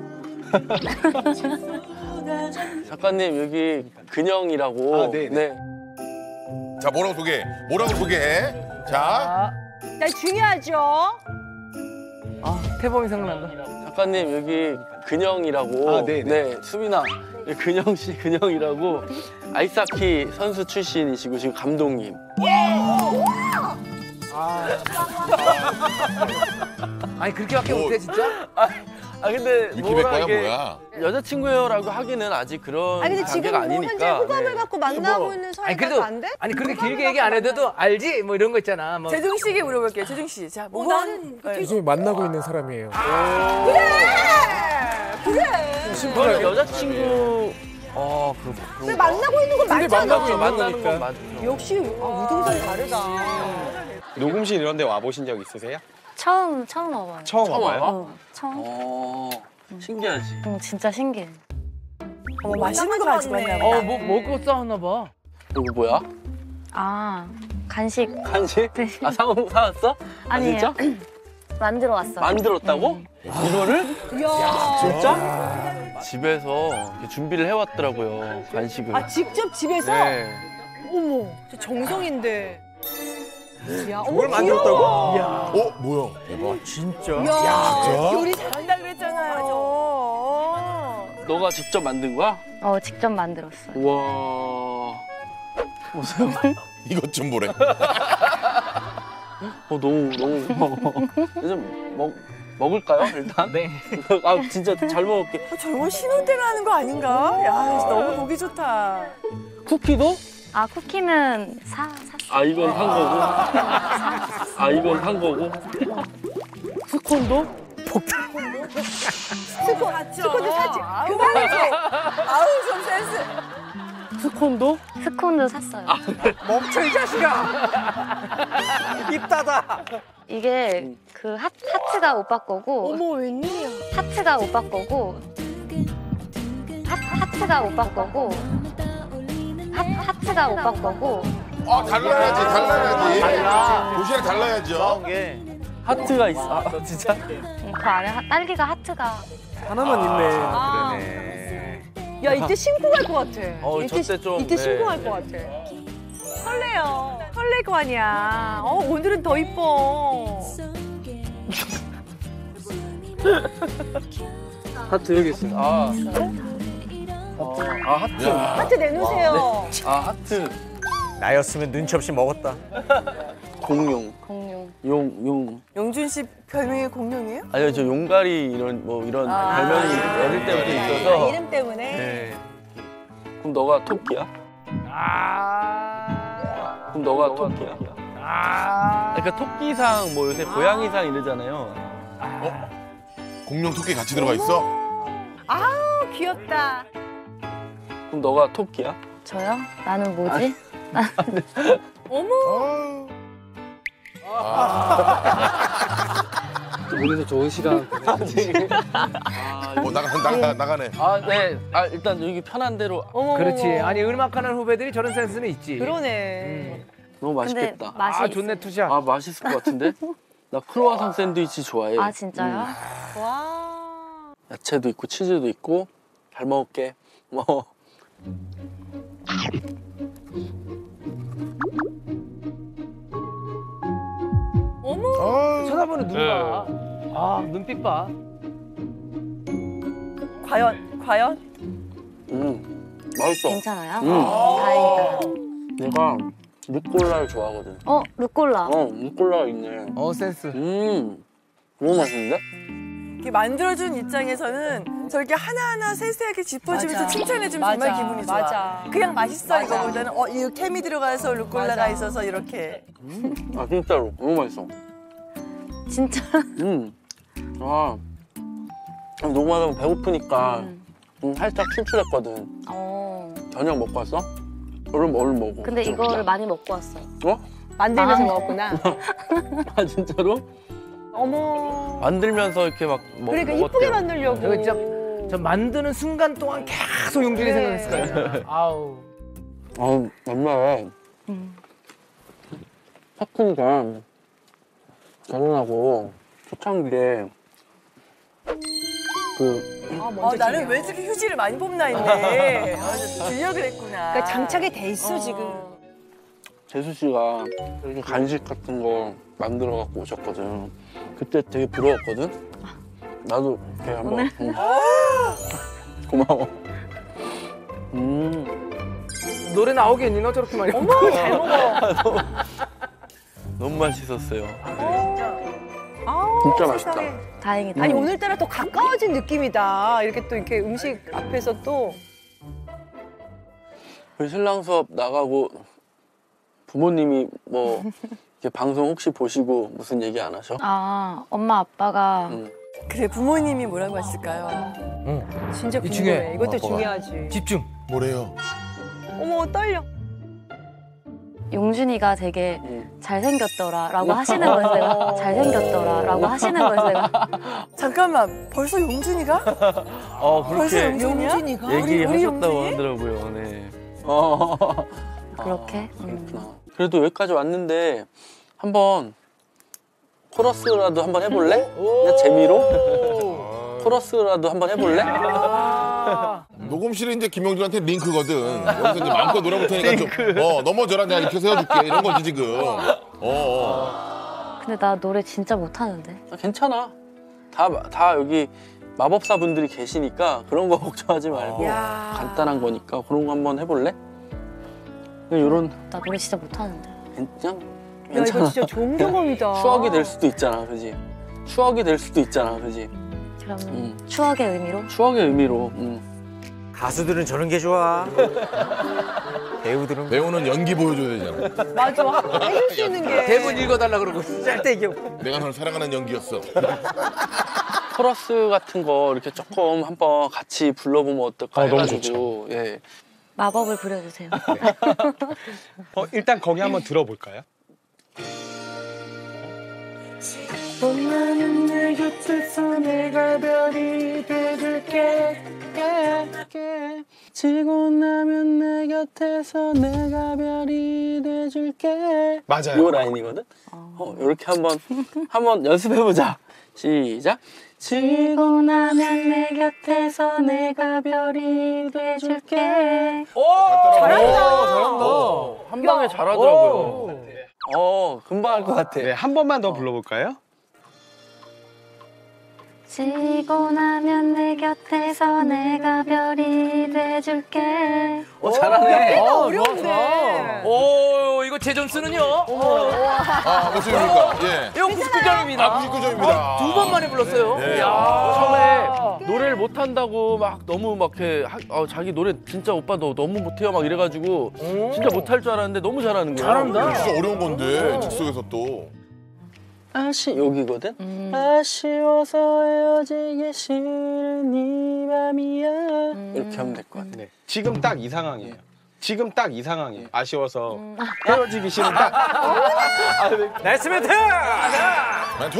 작가님 여기 근영이라고. 아, 네, 네. 자, 뭐라고 소개해? 뭐라고 소개해? 자, 나 중요하죠. 아 태범이 생각난다. 작가님 여기 근영이라고. 아, 네, 네. 네, 수빈아. 여기 근영 씨 근영이라고 아이스하키 선수 출신이시고 지금 감독님. 아니 그렇게밖에 못해 진짜? 아, 아 근데 위키백 뭐라 거야 이게 뭐야? 여자친구요라고 하기는 아직 그런 아니 근데 지금 단계가 뭐 현재 아니니까. 호감을 네. 갖고 만나고 뭐, 있는 아니 사이가 그래도 안 돼? 아니 그렇게 길게 얘기 안 해도 알지? 뭐 이런 거 있잖아. 뭐. 재중 씨에게 물어볼게요. 재중 씨. 자, 뭐 나는 네. 요즘 만나고 있는 사람이에요. 그거는 여자친구. 어, 그, 근데 만나고 있는 건 근데 맞잖아. 만나고 있는 만나는 거니까. 건 맞죠. 역시 우등산이 다르다. 녹음실 이런 데 와보신 적 있으세요? 처음 처음 와봐요. 처음 처음 와봐요? 와봐? 어, 처음. 어, 신기하지. 응, 진짜 신기해. 어머 맛있는 거 가지고 왔나 보다. 어, 뭐 먹고 싸웠나 봐. 이거 뭐야? 아 간식 간식? 네. 아, 사온 사왔어? 아, 아니에요. 진짜? 만들어 왔어요. 만들었다고? 이거를? 이야. 진짜? 집에서 이렇게 준비를 해왔더라고요, 간식을. 아 직접 집에서? 네. 어머, 저 정성인데. 야, 그걸 어머 귀여워. 어, 뭐야? 대박. 진짜? 야, 요리 잘한다 그랬잖아요. 너가 직접 만든 거야? 어 직접 만들었어요. 우와. 보세요. 이것 좀 보래. 어, 너무, 너무 고마워. 좀 먹, 먹을까요, 일단? 네. 아, 진짜 잘 먹을게. 어, 젊은 신혼 때는 하는 거 아닌가? 야 너무 보기 좋다. 쿠키도? 아 쿠키는 사 샀어요. 아, 이건 한 거고. 아, 이건 한 거고. 스콘도? 스코 스코도 사지. 그만하지. 아우 좀 센스. 스콘도? 스콘도 샀어요. 멈춰 이 자식아. 입 닫아. 이게 그 하, 하트가 오빠 거고 어머 웬일이야. 하트가 오빠 거고 하, 하트가 오빠 거고 하, 하트가 오빠 거고 아, 달라야지, 달라야지. 달라. 도시락 달라야죠. 게 하트가 있어. 아, 진짜? 음, 그 안에 하, 딸기가 하트가 하나만 있네. 아. 그러네. 야 이때 신고 갈 것 같아. 어, 이때, 저때 좀, 이때 네. 신고 갈 것 같아. 설레요. 설렐 거 아니야. 어 오늘은 더 이뻐. 하트 여기 있어. 아. 어, 아, 하트. 하트 내놓으세요. 아, 하트. 나였으면 눈치 없이 먹었다. 공룡. 공룡. 용, 용. 영준 씨 별명이 공룡이에요? 아니요, 저 용가리 이런, 뭐, 이런 아. 별명이 어릴 때부터 있어서. 이름 때문에. 네. 그럼 너가 토끼야? 그럼 너가 토끼야? 그러니까 토끼상, 뭐 요새 고양이상 이러잖아요. 공룡 토끼 같이 들어가 있어? 아우 귀엽다. 그럼 너가 토끼야? 저요? 나는 뭐지? 어머. 우리도 좋은 시간. 뭐 나가 나가 나가네. 아, 네. 아, 일단 여기 편한 대로. 어머. 그렇지. 아니 음악하는 후배들이 저런 센스는 있지. 그러네. 너무 맛있겠다. 근데 맛이 아 좋네 투샷. 아, 맛있을 것 같은데? 나 크로와상 샌드위치 좋아해. 아 진짜요? 음. 와. 야채도 있고 치즈도 있고 잘 먹을게. 뭐. 어머. 쳐다보는 눈 봐. 아 눈빛 봐. 과연 과연? 음, 맛있어. 괜찮아요? 음. 다행이다. 내가 루꼴라를 좋아하거든. 어 루꼴라. 어, 루꼴라가 있네. 어 센스. 음, 너무 맛있는데? 이렇게 만들어준 입장에서는 저렇게 하나하나 세세하게 짚어주면서 맞아. 칭찬해주면 정말 맞아. 기분이 좋아. 맞아. 그냥 맛있어 맞아. 이거보다는 어, 이 케미 들어가서 루꼴라가 맞아. 있어서 이렇게. 아, 진짜로. 너무 맛있어. 진짜? 음. 아, 너무 하다 보면 배고프니까 음. 음, 살짝 출출했거든. 어. 저녁 먹고 왔어? 얼른 얼른 먹어. 근데 좀. 이거를 많이 먹고 왔어. 어? 만들면서 아. 먹었구나. 아, 진짜로? 어머. 만들면서 이렇게 막 먹, 그러니까 먹었대요. 이쁘게 만들려고. 저거 진짜 저 만드는 순간 동안 계속 용준이 그래. 생각했을 거야. 아우. 아, 옛날에 음. 사쿠가 결혼하고 초창기에 그 아, 어, 먼저 나는 중요해. 왜 저렇게 휴지를 많이 뽑나 했네. 어, 들려 그랬구나. 그러니까 장착이 돼 있어 지금. 재수 씨가 이렇게 간식 같은 거 만들어 갖고 오셨거든. 그때 되게 부러웠거든. 나도 이렇게 한번. 오늘? 응. 고마워. 음. 노래 나오겠니 너 저렇게 많이. 어머 잘 먹어. 너무 맛있었어요. 아우, 진짜 맛있다. 세상에. 다행이다. 아니 오늘따라 더 가까워진 느낌이다. 이렇게 또 이렇게 음식 앞에서 또. 그 신랑 수업 나가고 부모님이 뭐 이렇게 방송 혹시 보시고 무슨 얘기 안 하셔? 아 엄마 아빠가 응. 그래 부모님이 뭐라고 했을까요? 진짜 이 궁금해. 중요해. 이것도 어, 중요하지. 집중. 뭐래요? 어머 떨려. 용준이가 되게 응. 잘생겼더라라고 하시는 거예요. 제가 잘생겼더라라고 하시는 거예요. 제가. 잠깐만 벌써 용준이가? 어, 벌써 그렇게 용준이야? 용준이가? 우리- 우리 얘기하셨다고 용준이? 하더라고요. 네. 어. 그렇게. 아, 음. 그렇구나. 그래도 여기까지 왔는데 한번 코러스라도 한번 해볼래? 그냥 재미로? 코러스라도 한번 해볼래? 녹음실은 이제 김영준한테 링크거든. 여기서 이제 마음껏 놀아볼 테니까 좀 어, 넘어져라 내가 이렇게 세워줄게 이런 거지 지금. 어, 어. 근데 나 노래 진짜 못하는데. 아, 괜찮아. 다, 다 여기 마법사 분들이 계시니까 그런 거 걱정하지 말고 야. 간단한 거니까 그런 거 한번 해볼래? 그냥 요런 나 노래 진짜 못하는데. 그냥 야 괜찮아. 이거 진짜 좋은 경험이다. 추억이 될 수도 있잖아, 그지? 추억이 될 수도 있잖아, 그지? 그러면 음. 추억의 의미로. 추억의 의미로. 음. 가수들은 저런 게 좋아. 배우들은 배우는 연기 보여줘야 되잖아. 맞아. 해줄 수 있는 게. 대본 읽어달라 그러고 짤때기. 내가 널 사랑하는 연기였어. 코러스 같은 거 이렇게 조금 한번 같이 불러보면 어떨까 아, 너무 해가지고 예. 마법을 부려주세요. 어, 일단 거기 한번 들어볼까요? 나는 내 곁에서 내가 별이 돼줄게. 지고 나면 내 곁에서 내가 별이 돼줄게. 맞아요. 요 라인이거든. 어, 이렇게 한번 한번 연습해보자. 시작. 지고 나면 내 곁에서 내가 별이 돼줄게. 오 잘한다. 잘한다. 한 방에 잘하더라고요. 어, 금방 할 것 같아. 네, 한 번만 더 불러볼까요? 지고 나면 내 곁에서 내가 별이 돼줄게. 어, 잘하네. 어, 어, 어려운데. 오 이거 제 점수는요? 아, 몇 점입니까? 예. 이거 구십구 점입니다. 아, 구십구 점입니다. 두 번 만에 불렀어요. 예. 이야. 처음에 노래를 못한다고 막 너무 막 이렇게 하, 어, 자기 노래 진짜 오빠 너 너무 못해요 막 이래가지고 진짜 못할 줄 알았는데 너무 잘하는 거야. 잘한다. 진짜 어려운 건데 즉석에서 또. 아쉬 여기거든. 음. 아쉬워서 헤어지기 싫은 이 밤이야. 음. 이렇게 하면 될 것 같아. 네. 지금 딱 이 상황이에요. 지금 딱 이 상황이에요. 아쉬워서 헤어지기 싫은 딱. 나이스 멘트! 멘트!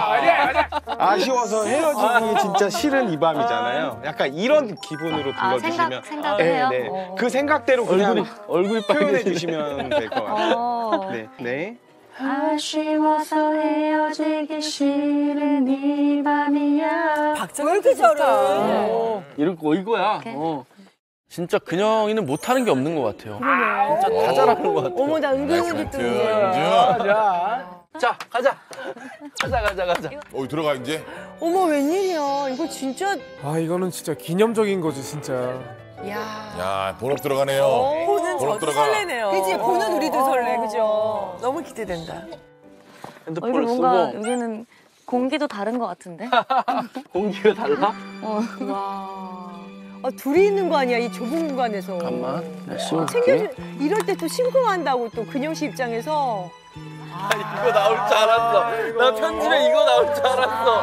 아쉬워서 헤어지기 진짜 싫은 이 밤이잖아요. 약간 이런 기분으로 아, 불러주시면. 생각, 생각을 해요? 네, 네. 어. 그 생각대로 그냥 얼굴이 얼굴이 표현해 빨개지네. 주시면 될 것 같아요. 어. 네, 네. 아쉬워서 헤어지기 싫은 이 밤이야. 박자가 왜 이렇게 잘해? 이런 거 이거야. 어. 진짜 근영이는 못하는 게 없는 것 같아요. 진짜 다 잘하는 것 같아요. 어머 나 은근히 멘트, 듣는 연주. 자, 가자. 가자, 가자, 가자. 어, 들어가 이제. 어머 웬일이야? 이거 진짜. 아 이거는 진짜 기념적인 거지 진짜. 야. 야, 본업 들어가네요. 보는 본업 저도 들어가. 설레네요. 그지 보는 우리도 설레, 그죠? 너무 기대된다. 어, 이게 핸드폰을 뭔가 쓰고 여기는 공기도 다른 것 같은데? 공기가 달라? 어. 와. 아, 둘이 있는 거 아니야 이 좁은 공간에서. 잠깐만. 나 씌워줄게. 챙겨주. 이럴 때 또 심쿵한다고 또 근영 씨 입장에서. 아, 이거 나올 줄 알았어. 나 편집에 이거 나올 줄 알았어.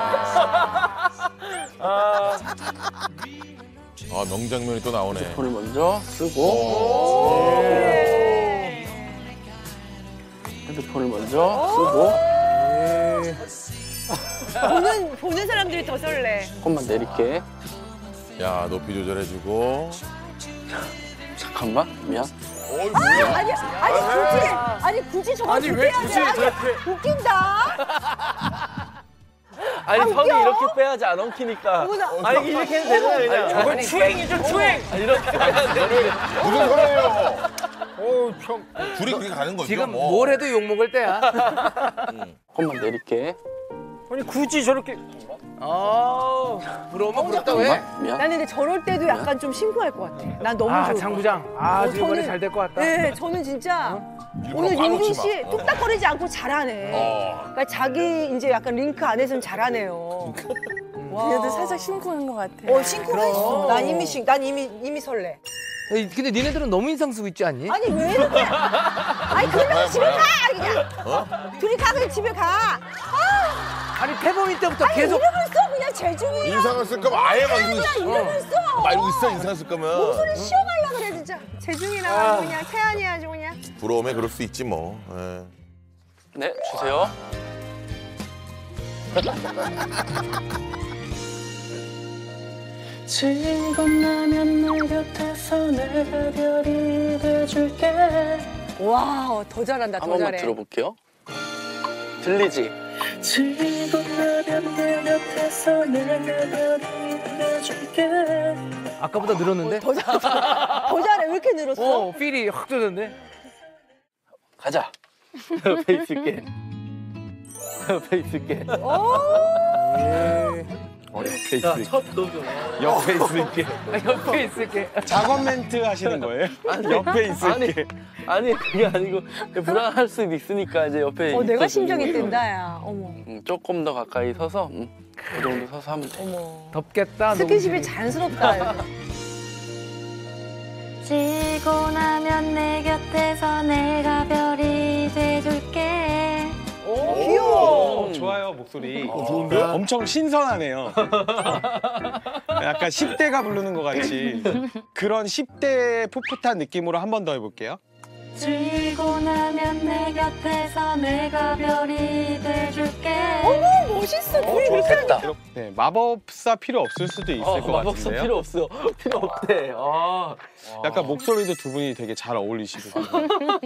아. 아, 명장면이 또 나오네. 핸드폰을 먼저 쓰고. 그래. 핸드폰을 먼저 쓰고. 보는 보는 사람들이 더 설레. 조금만 내릴게. 야, 높이 조절해주고. 잠깐만, 미안. 어이, 뭐야? 아니 아니 굳이 아니 굳이 저거 아니, 왜 굳이 저렇게. 웃긴다. 아니, 아, 선이 웃겨? 이렇게 빼야지 안 엉키니까. 어머나. 아니, 이렇게 해도 되잖아, 그냥. 저건 추행이죠, 추행! 아, 이렇게 빼야 돼. 무슨 소리예요? 어 형. 둘이 그렇게 가는 거죠. 지금 뭐. 뭘 해도 욕먹을 때야. 조금만 내릴게. 아니 굳이 저렇게 아, 부러우면 부럽다고 해. 미안. 나는 근데 저럴 때도 약간 좀 심쿵할 것 같아. 난 너무 아 좋을 장부장 것 아 같아. 어, 이번에 잘 될 것 같다. 네, 저는 진짜 일부러 오늘 까놓지 윤준 씨 마. 어. 뚝딱거리지 않고 잘하네. 어. 그러니까 자기 이제 약간 링크 안에서는 잘하네요. 와. 그래도 살짝 심쿵한 것 같아. 어, 심쿵했어. 난 이미 심, 난 이미 이미 설레. 근데 니네들은 너무 인상 쓰고 있지 않니? 아니 왜 이렇게? 아니 그러면 집에 가 그냥. 둘이 가 그냥 집에 가. 아, 아니 태범이 때부터 아니 계속 이름을 써 그냥 재중이야. 인상을 쓸 거면 아예 막 이러고 있어. 이름을 써. 막 이러고 있어, 인상을 쓸 거면. 목소리 시험하려 그래 진짜. 재중이나 그냥 태연이 아주 그냥. 부러움에 그럴 수 있지 뭐. 예. 네, 주세요. 지금 나면 내 곁에서 내가 별이 돼줄게. 와, 더 잘한다, 더 한 번만 잘해. 들어볼게요. 들리지? 지금 나면 내 곁에서 내가 별이 돼줄게. 아까보다 늘었는데? 더 잘해. 더 잘해. 왜 이렇게 늘었어? 어, 필이 확 줬는데? 가자. 옆에 있을게. 옆에 있을게. 어, 옆에 있을게. 첫 도전. 옆에 있을게. 옆에 있을게. 작업 멘트 하시는 거예요? 옆에 있을게. 아니, 아니 그게 아니고 불안할 수도 있으니까 이제 옆에. 어, 내가 있어주는 심정이 거죠. 뜬다, 야. 어머. 음, 조금 더 가까이 서서 음, 그 정도 서서 하면 돼. 어머. 덥겠다. 스킨십이 자연스럽다. 지고 나면 내 곁에서 내가 별이 돼줄게. 오, 귀여워. 어, 좋아요, 목소리. 어, 좋은데? 엄청 신선하네요. 약간 십 대가 부르는 것 같이. 그런 십 대 풋풋한 느낌으로 한 번 더 해볼게요. 지고 나면 내 곁에서 내가 별이 돼줄게. 어머, 멋있어. 둘이 이렇게 하니까. 네, 마법사 필요 없을 수도 있을 어, 것 마법사 같은데요. 필요 없어. 필요 없대. 아. 약간 목소리도 두 분이 되게 잘 어울리시거든요.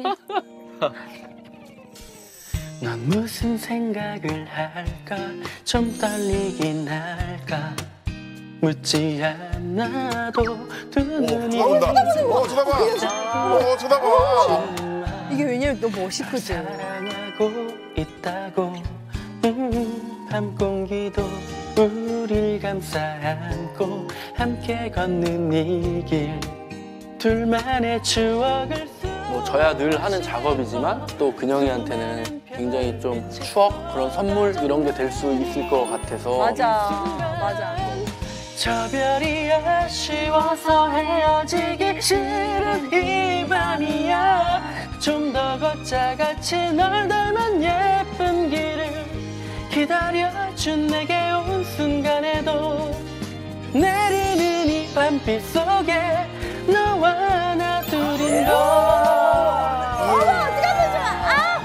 난 무슨 생각을 할까 좀 떨리긴 할까 묻지 않아도 두 눈이 어, 쳐다본다. 어, 쳐다봐. 어, 쳐다봐. 이게 왜냐면 너무 멋있거든. 사랑하고 있다고 음, 밤 공기도 우릴 감싸 안고 함께 걷는 이 길 둘만의 추억을 뭐 저야 늘 하는 작업이지만 또 근영이한테는 굉장히 좀 추억 그런 선물 이런 게 될 수 있을 것 같아서 맞아, 맞아. 저 별이 아쉬워서 헤어지기 싫은 이 밤이야 좀 더 걷자 같이 널 닮은 예쁜 길을 기다려준 내게 온 순간에도 내리는 이 밤빛 속에 너와 나 둘이 어머, 어떡하면 좋아. 아!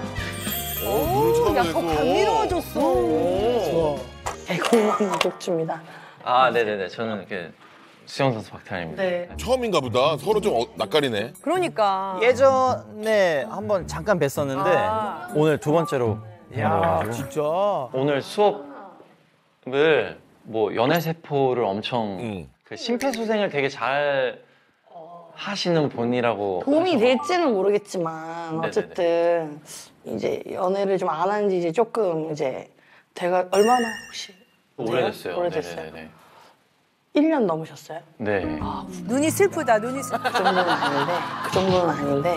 오, 약간 감미로워졌어. 애국만 독주입니다. 아, 네네네. 저는 이렇게 수영 선수 박태환입니다. 네. 처음인가 보다. 서로 좀 어, 낯가리네. 그러니까. 예전에 한번 잠깐 뵀었는데 아. 오늘 두 번째로. 야, 진짜. 오늘 수업을 뭐 연애 세포를 엄청 응. 그 심폐소생을 되게 잘 하시는 분이라고. 도움이 하셔서. 될지는 모르겠지만 네네네. 어쨌든 이제 연애를 좀 안 한 지 이제 조금 이제 제가 얼마나 혹시 오래됐어요. 오래됐어요. 네네네. 일 년 넘으셨어요? 네. 눈이 슬프다, 눈이 슬프다. 그 정도는 아닌데 그 정도는 아닌데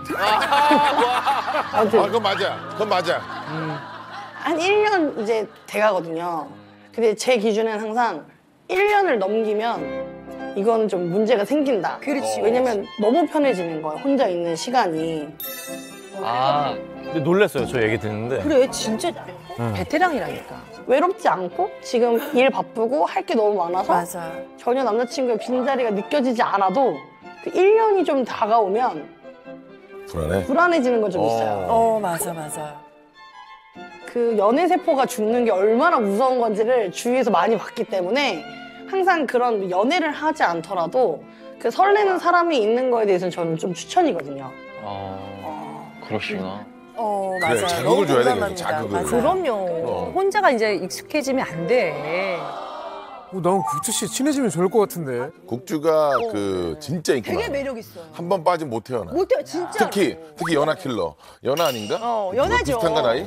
아, 그건 맞아. 그건 맞아. 한 일 년 이제 돼가거든요. 근데 제 기준에는 항상 일 년을 넘기면 이거는 좀 문제가 생긴다. 그렇지. 왜냐면 너무 편해지는 거예요. 혼자 있는 시간이. 아, 근데 놀랐어요. 저 얘기 듣는데. 그래, 진짜 베테랑이라니까. 외롭지 않고 지금 일 바쁘고 할 게 너무 많아서 맞아. 전혀 남자친구의 빈자리가 느껴지지 않아도 그 일 년이 좀 다가오면 불안해. 불안해지는 건 좀 어. 있어요. 어, 맞아, 맞아. 그 연애 세포가 죽는 게 얼마나 무서운 건지를 주위에서 많이 봤기 때문에 항상 그런 연애를 하지 않더라도 그 설레는 사람이 있는 거에 대해서는 저는 좀 추천이거든요. 어, 그러시구나. 어, 그래, 맞아요. 자극을 너무 줘야 돼, 공감합니다. 자극을. 맞아요. 그럼요. 어. 혼자가 이제 익숙해지면 안 돼. 어, 난 국주 씨 친해지면 좋을 것 같은데. 국주가 그 진짜 인기 되게 많아. 매력 있어. 한 번 빠지면 못 태어나. 못해, 진짜. 특히 특히 연하 킬러. 연하 아닌가? 어, 그거 연하죠. 비슷한가 나이?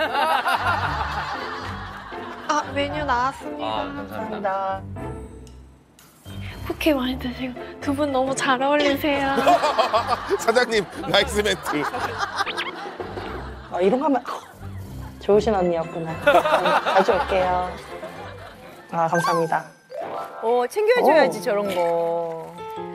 아 메뉴 나왔습니다. 아, 감사합니다. 나 쿠키 많이 드시고 두 분 너무 잘 어울리세요. 사장님 나이스 멘트. 아, 이런 거 하면 아, 좋으신 언니였구나. 자주 올게요. 아, 감사합니다. 어, 챙겨줘야지, 오. 저런 거.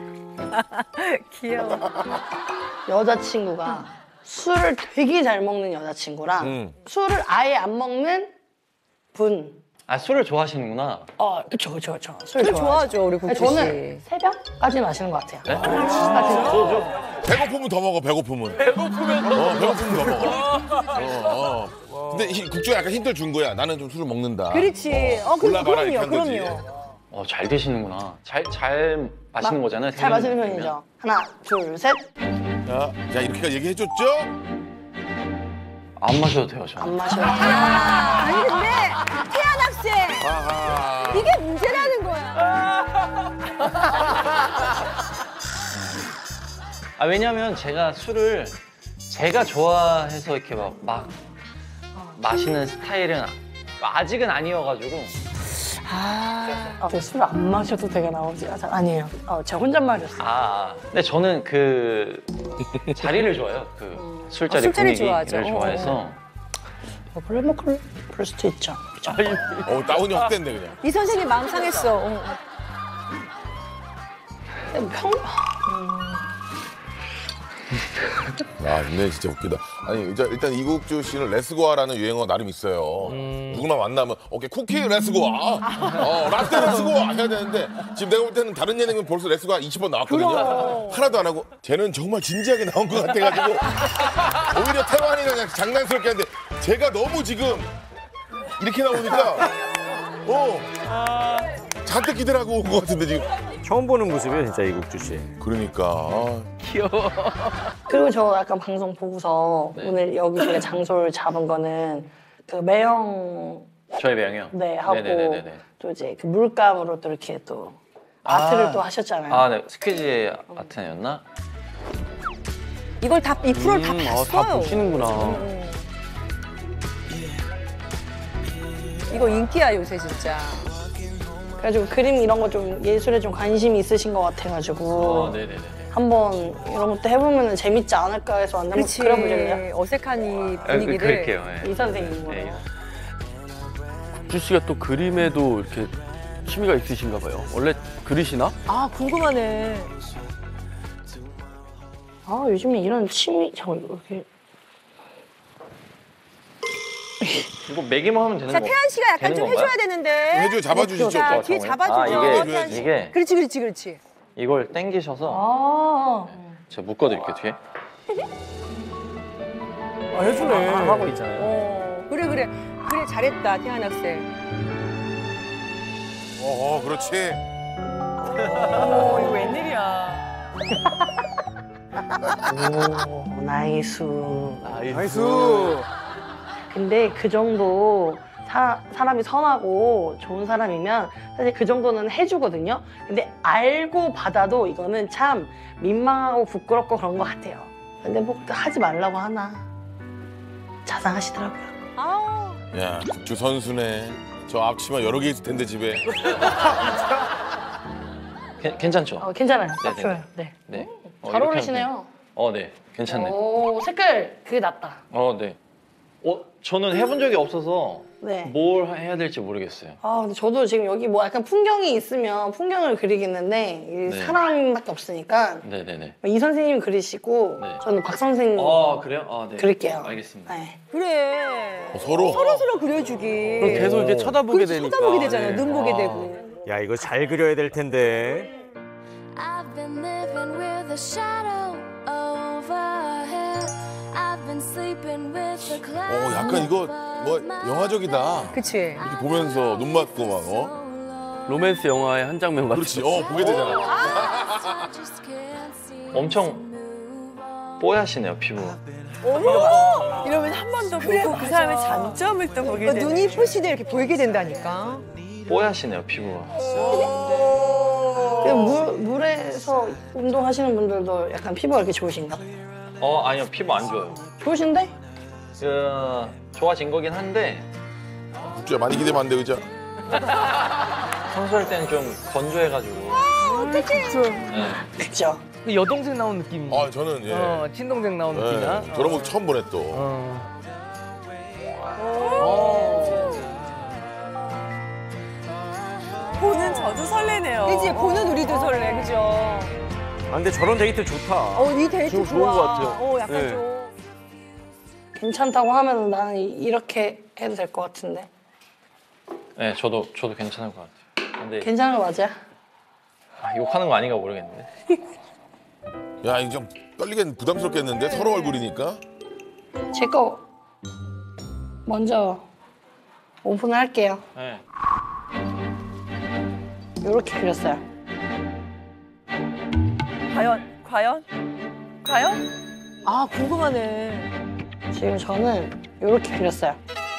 귀여워. 여자친구가 술을 되게 잘 먹는 여자친구랑 음. 술을 아예 안 먹는 분. 아, 술을 좋아하시는구나. 어, 그쵸, 그쵸, 그쵸. 술 술 좋아하죠. 좋아하죠, 우리 아니, 국주 씨. 저는 새벽까지 마시는 것 같아요. 네? 아, 진짜? 배고프면 더 먹어. 배고프면. 배고프면 어, 배고프면 더 먹어. 어, 어. 근데 히- 국주가 약간 힌트를 준 거야. 나는 좀 술을 먹는다. 그렇지. 어, 그, 골라봐라, 이렇게 그럼요, 한 거지. 그럼요. 어, 잘 드시는구나. 잘, 잘 마시는 마- 거잖아요. 잘 마시는 편이죠. 하나, 둘, 셋. 자, 자 이렇게까지 얘기해줬죠? 안 마셔도 돼요, 저는. 안 마셔요. 아니, 근데, 태연 학생! 아하. 이게 문제라는 거야. 아, 왜냐면 제가 술을 제가 좋아해서 이렇게 막, 막 마시는 스타일은 아직은 아니어가지고. 아, 술 안 마셔도 되게 나오지. 아, 자, 아니에요. 어, 제가 혼잣말이었어요. 아, 아. 근데 저는 그 자리를 좋아해요. 그 술자리 아, 술자리 분위기를 좋아하죠. 어, 좋아해서. 어, 그래, 뭐, 그럴, 그럴 수도 있죠. 그죠? 어, 다운이 확 됐네 그냥. 이 선생님 마음 상했어. 어. 평, 아, 근데 진짜 웃기다. 아니, 일단, 일단 이국주 씨는 레스고아라는 유행어 나름 있어요. 누구나 만나면, 오케이, 쿠키 레스고아. 어, 라떼 레스고아 해야 되는데, 지금 내가 볼 때는 다른 예능은 벌써 레스고아 이십 번 나왔거든요. 그럼. 하나도 안 하고, 쟤는 정말 진지하게 나온 것 같아가지고, 오히려 태환이는 그냥 장난스럽게 하는데, 제가 너무 지금 이렇게 나오니까, 어, 잔뜩 기대라고 온 것 같은데, 지금. 처음 보는 모습이에요, 진짜 이국주 씨. 그러니까. 아. 귀여워. 그리고 저 약간 방송 보고서 오늘 여기 저희가 장소를 잡은 거는 그 매형 저희 매형이요? 네 하고 네네네네. 또 이제 그 물감으로 또 이렇게 또 아트를 또 하셨잖아요. 아, 네. 스퀴즈 아트였나? 이걸 다, 이 프로를 다 음, 봤어요. 아, 다 보시는구나. 음. 이거 인기야, 요새 진짜. 그래가지고 그림 이런 거 좀 예술에 좀 관심이 있으신 것 같아가지고 아, 네네네. 한번 이런 것도 해보면 재밌지 않을까 해서 한번 그렇지. 그려보실래요? 어색한 이 아, 분위기를. 그, 그럴게요. 네. 이 선생님 거로. 네. 국주 씨가 또 그림에도 이렇게 취미가 있으신가 봐요. 원래 그리시나? 아, 궁금하네. 아 요즘에 이런 취미 저 이렇게 이거 매기만 하면 되는 자, 거 태연 씨가 약간 되는 좀 건가요? 해줘야 되는데. 해줘요, 잡아주시죠. 자, 어, 뒤에 잠깐만요. 잡아주죠. 아, 이게, 태연 씨. 이게 그렇지, 그렇지, 그렇지. 이걸 당기셔서 아 제가 묶어드릴게요 뒤에. 아, 해주네. 아, 하고 있잖아요. 어, 그래 그래 그래 잘했다 태연 학생. 어, 어 그렇지. 어머 이거 웬일이야. 오, 나이스. 나이스. 근데 그 정도 사, 사람이 선하고 좋은 사람이면 사실 그 정도는 해주거든요. 근데 알고 받아도 이거는 참 민망하고 부끄럽고 그런 것 같아요. 근데 뭐 하지 말라고 하나 자상하시더라고요. 아우. 야, 국주 선수네. 저 앞치마 여러 개 있을 텐데 집에. 괜- 괜찮죠? 어, 괜찮아요. 딱 네네네. 좋아요. 네. 네. 어, 잘 이렇게 어울리시네요. 하면 돼. 어, 네. 괜찮네. 오, 색깔 그게 낫다. 어, 네. 어, 저는 해본 적이 없어서 네. 뭘 해야 될지 모르겠어요. 아, 근데 저도 지금 여기 뭐 약간 풍경이 있으면 풍경을 그리겠는데 이 네. 사람밖에 없으니까 네네네. 이 선생님 그리시고 네. 저는 박 선생님 아, 그래요? 아, 네. 그릴게요. 알겠습니다. 네. 그래. 어, 서로? 서로 서로 그려주기. 그럼 계속 이렇게 쳐다보게 그렇지, 되니까. 쳐다보게 되잖아요. 네. 눈 보게 아. 되고. 야 이거 잘 그려야 될 텐데. I've been living with a shadow overhead. I've been sleeping with the clouds. 어, 약간 이거 뭐 영화적이다. 그치. 이렇게 보면서 눈 맞고 막 어. 로맨스 영화의 한 장면 같은. 그렇지. 어, 보게 되잖아. 엄청 뽀얗시네요, 피부가. 어머! 이러면 한 번 더 보고 그 사람의 장점을 또 보게 되네. 눈이 이쁘시대 이렇게 보이게 된다니까. 뽀얗시네요, 피부가. 그 물, 물에서 운동하시는 분들도 약간 피부가 이렇게 좋으신가? 어, 아니요. 피부 안 좋아요. 좋으신데? 그, 좋아진 거긴 한데 국주야 많이 기대면 안 돼, 의자. 평소 할 때는 좀 건조해가지고. 어떡해. 네. 그쵸. 그 여동생 나온 느낌이. 아, 저는 예. 어, 친동생 나온 느낌이야. 네, 저런 거 처음 보네 또. 어. 보는 저도 설레네요. 그치, 보는 우리도 설레, 그죠? 아, 근데 저런 데이트 좋다. 어, 이 데이트 좋- 좋아. 좋은 것 같아요. 어, 약간 네. 좀. 괜찮다고 하면 나는 이- 이렇게 해도 될 것 같은데. 네, 저도 저도 괜찮을 것 같아요. 근데 괜찮은 거 맞아? 아, 욕하는 거 아닌가 모르겠는데. 야, 이거 좀 떨리겠, 부담스럽겠는데 서로 얼굴이니까. 제 거 먼저 오픈할게요. 네. 이렇게 그렸어요. 과연? 과연? 과연? 아, 궁금하네. 지금 저는 이렇게 그렸어요.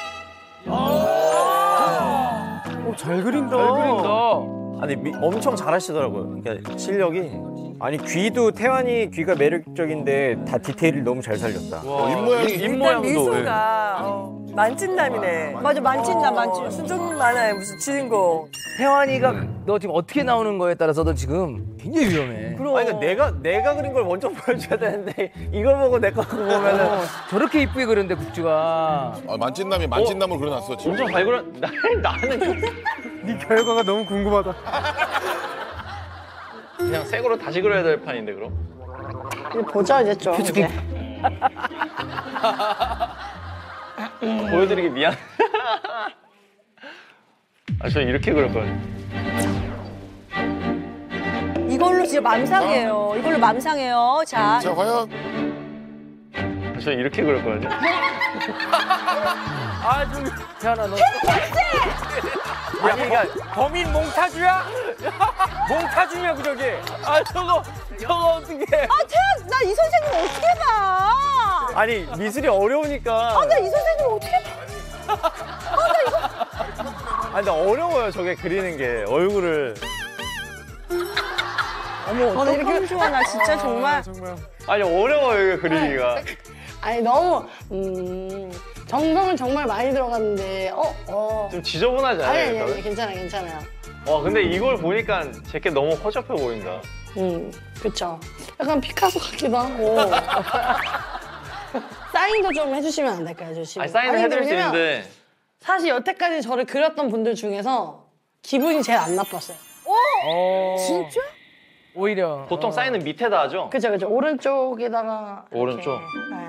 오, 잘 그린다. 잘 그린다. 아니 미- 엄청 잘하시더라고요. 그러니까 실력이. 아니 귀도 태환이 귀가 매력적인데 다 디테일을 너무 잘 살렸다. 어, 입모양이 일단 미소가 어, 만찢남이네. 맞아, 만찢남, 만찢. 순정님 만화의 무슨 주인공. 태환이가 너 지금 어떻게 나오는 거에 따라서도 지금 굉장히 위험해. 그럼. 아니 그러니까 내가 내가 그린 걸 먼저 보여줘야 되는데 이걸 보고 내 거 보면은 어, 저렇게 이쁘게 그렸는데 국주가. 아, 만찢남이 만찢남을 그려놨어 지금. 엄청 잘 그려. 나, 나는 네 결과가 너무 궁금하다. 그냥 새 거로 다시 그려야 될 판인데 그럼. 이제 보자 이제 좀. 이제. 보여드리기 미안. 아, 저 이렇게 그릴 걸. 이걸로 진짜 맘상해요. 이걸로 맘상해요. 자. 자, 과연 아, 저 이렇게 그릴 걸. 아, 좀. 태환아, 너. 아니 그러니까 범인 몽타주야? 몽타주냐고 저기. 아, 저거, 저거 어떡해. 아, 태연, 나 이 선생님 어떻게 봐? 아니 미술이 어려우니까. 아, 나 이 선생님 어떻게 봐? 아니 근데 어려워요 저게 그리는 게 얼굴을. 어머, 어떡하면 좋아. 나 진짜 정말. 아니 어려워요 이거 그리기가. 아니 너무 음, 정성은 정말 많이 들어갔는데 어? 어. 좀 지저분하지 아니 않아요? 아니 아니 일단은? 괜찮아 괜찮아요. 와 근데 이걸 보니까 제게 너무 허접해 보인다. 음 그쵸. 약간 피카소 같기도 하고. 사인도 좀 해주시면 안 될까요, 저 지금? 아니 사인을 아니, 해드릴 수 왜냐면 있는데 사실 여태까지 저를 그렸던 분들 중에서 기분이 제일 안 나빴어요. 어. 진짜? 오히려. 보통 어. 사인은 밑에다 하죠? 그쵸 그쵸. 오른쪽에다가 이렇게. 오른쪽? 네.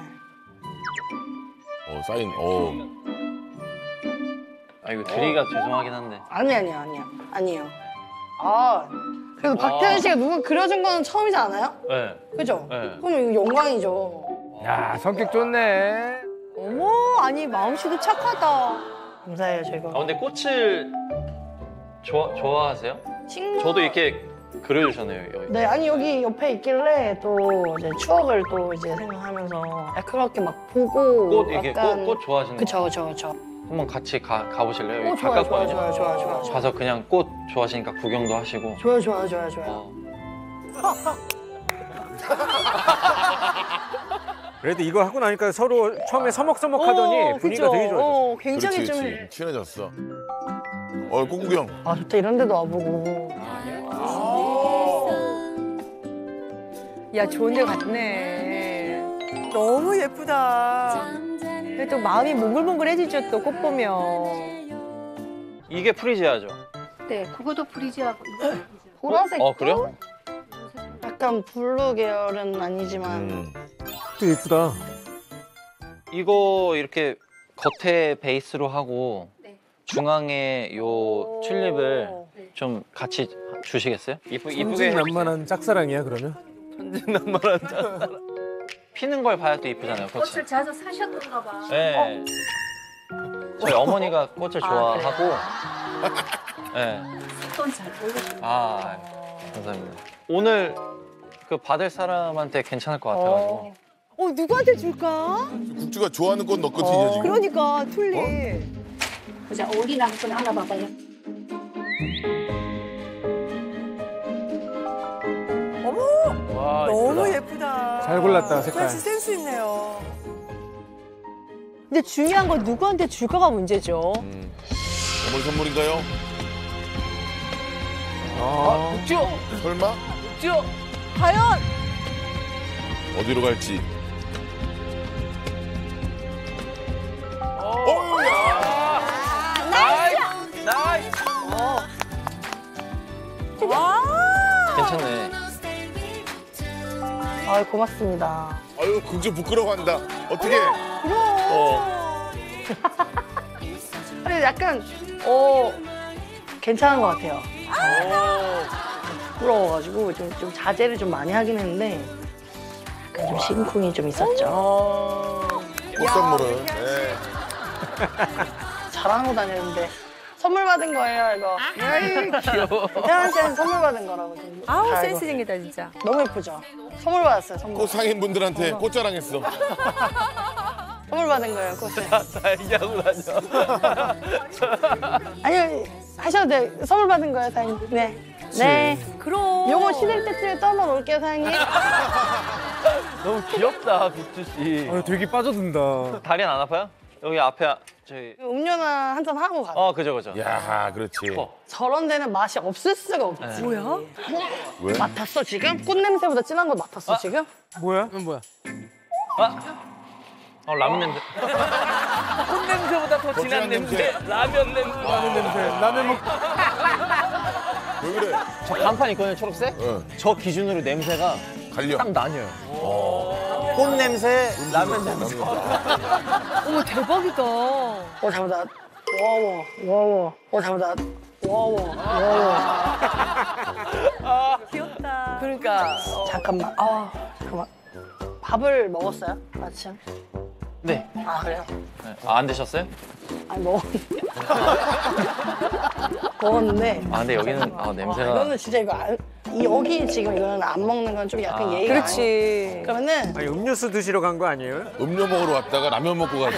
어, 사인. 어. 아 이거 드리기가 죄송하긴 한데. 아니 아니요 아니요 아니에요. 아 그래서 박태환 씨가 누가 그려준 거는 처음이지 않아요? 네. 그죠? 네. 그럼 이거 영광이죠. 야, 성격 좋네. 어머, 아니 마음씨도 착하다. 감사해요, 제가. 아 근데 꽃을 좋아 좋아하세요? 식물. 저도 이렇게 그려주셨네요. 여기. 네, 아니 여기 옆에 있길래 또 이제 추억을 또 이제 생각하면서 그렇게 막 보고 꽃 이렇게 약간 꽃, 꽃 좋아하시는 그쵸, 거. 그쵸, 그쵸. 한번 같이 가 가보실래요? 어, 여기 좋아요, 가깝거든요. 좋아요, 좋아요, 좋아요, 좋아요. 가서 그냥 꽃 좋아하시니까 구경도 하시고. 좋아요, 좋아요, 좋아요, 좋아요. 어. 그래도 이거 하고 나니까 서로 처음에 서먹서먹하더니 어, 분위기가 그쵸. 되게 좋아졌어. 어, 굉장히 그렇지, 좀. 그렇지. 친해졌어. 어, 꽃구경. 아, 좋다. 이런 데도 와보고. 야, 좋은 데 갔네. 너무 예쁘다. 근데 또 마음이 몽글몽글해지죠, 또 꽃 보면. 이게 프리지아죠? 네, 그것도 프리지아. 보라색도? 어 그래요? 약간 블루 계열은 아니지만. 음. 또 예쁘다. 이거 이렇게 겉에 베이스로 하고 중앙에 요 튤립을 좀 같이 주시겠어요? 이쁘 이쁘게 천진난만한 짝사랑이야 그러면? 천진난만한 짝사랑. 피는 걸 봐야 또 이쁘잖아요, 꽃이. 꽃을 자주 사셨던가 봐. 네. 저희 어머니가 꽃을 좋아하고. 네. 돈 잘 보여주고. 아, 감사합니다. 오늘 그 받을 사람한테 괜찮을 것 같아가지고. 어, 누구한테 줄까? 국주가 좋아하는 꽃 넣거든요, 지금. 그러니까, 튤립. 보자, 어디나 한번 알아봐봐요. 어머, 와, 너무 예쁘다. 예쁘다. 잘 골랐다, 색깔. 그렇지, 센스 있네요. 근데 중요한 건 누구한테 줄까가 문제죠. 음. 어머니 선물인가요? 아, 국주! 설마? 국주! 과연? 어디로 갈지. 어, 야! 나이스! 나이스! 괜찮네. 아, 고맙습니다. 아유, 국주 부끄러워한다. 어떻게? 그럼. 어. 근데 약간, 어, 괜찮은 것 같아요. 부러워가지고 좀, 좀 자제를 좀 많이 하긴 했는데 약간 좀 심쿵이 좀 있었죠. 꽃 선물은. 네. 자랑하고 다녔는데 선물 받은 거예요, 이거. 아이, 귀여워. 태환 씨한테 선물 받은 거라고. 지금. 아우, 다 센스 이거. 생기다, 진짜. 너무 예쁘죠? 선물 받았어요, 선물. 꽃 상인분들한테 꽃자랑했어. 선물 받은 거예요, 꽃을. 다 얘기하고 다녀. 아니요, 하셔도 돼요. 선물 받은 거예요, 사장님. 네. 네. 그럼. 요거 시들 때쯤에 떠만 올게요, 사장님. 너무 귀엽다, 국주 씨. 아, 되게 빠져든다. 다리는 안 아파요? 여기 앞에 아- 저희. 음료나 한잔 하고 가요. 어, 그죠, 그죠. 야, 그렇지. 어. 저런 데는 맛이 없을 수가 없지. 네. 뭐야? 왜? 맡았어, 지금? 꽃 냄새보다 진한 거 맡았어, 지금? 뭐야? 이건 뭐야? 아, 어 라면 냄새. 꽃 냄새보다 더 진한 진한 냄새. 냄새. 라면 냄새. 라면 냄새. 라면 먹. 왜 그래? 저 간판 있거든요, 초록색? 응. 저 기준으로 냄새가 갈려. 딱 나뉘어요. 어. 꽃 냄새, 라면 냄새. 어머, 대박이다. 어, 잘못다. 워워, 워워. 어, 잘못다. 워워, 워워. 귀엽다. 그러니까. 잠깐만. 아, 잠깐만. 밥을 먹었어요? 아침? 네. 아, 그래요? 네. 아, 안 드셨어요? 아니, 먹... 먹었는데. 아, 근데 여기는 아, 아, 냄새가. 이거는 진짜 이거 안, 이 여기 지금 이거는 안 먹는 건 좀 약간 아. 예의가 그렇지. 아니에요. 그러면은 아니, 음료수 드시러 간 거 아니에요? 음료 먹으러 왔다가 라면 먹고 가지.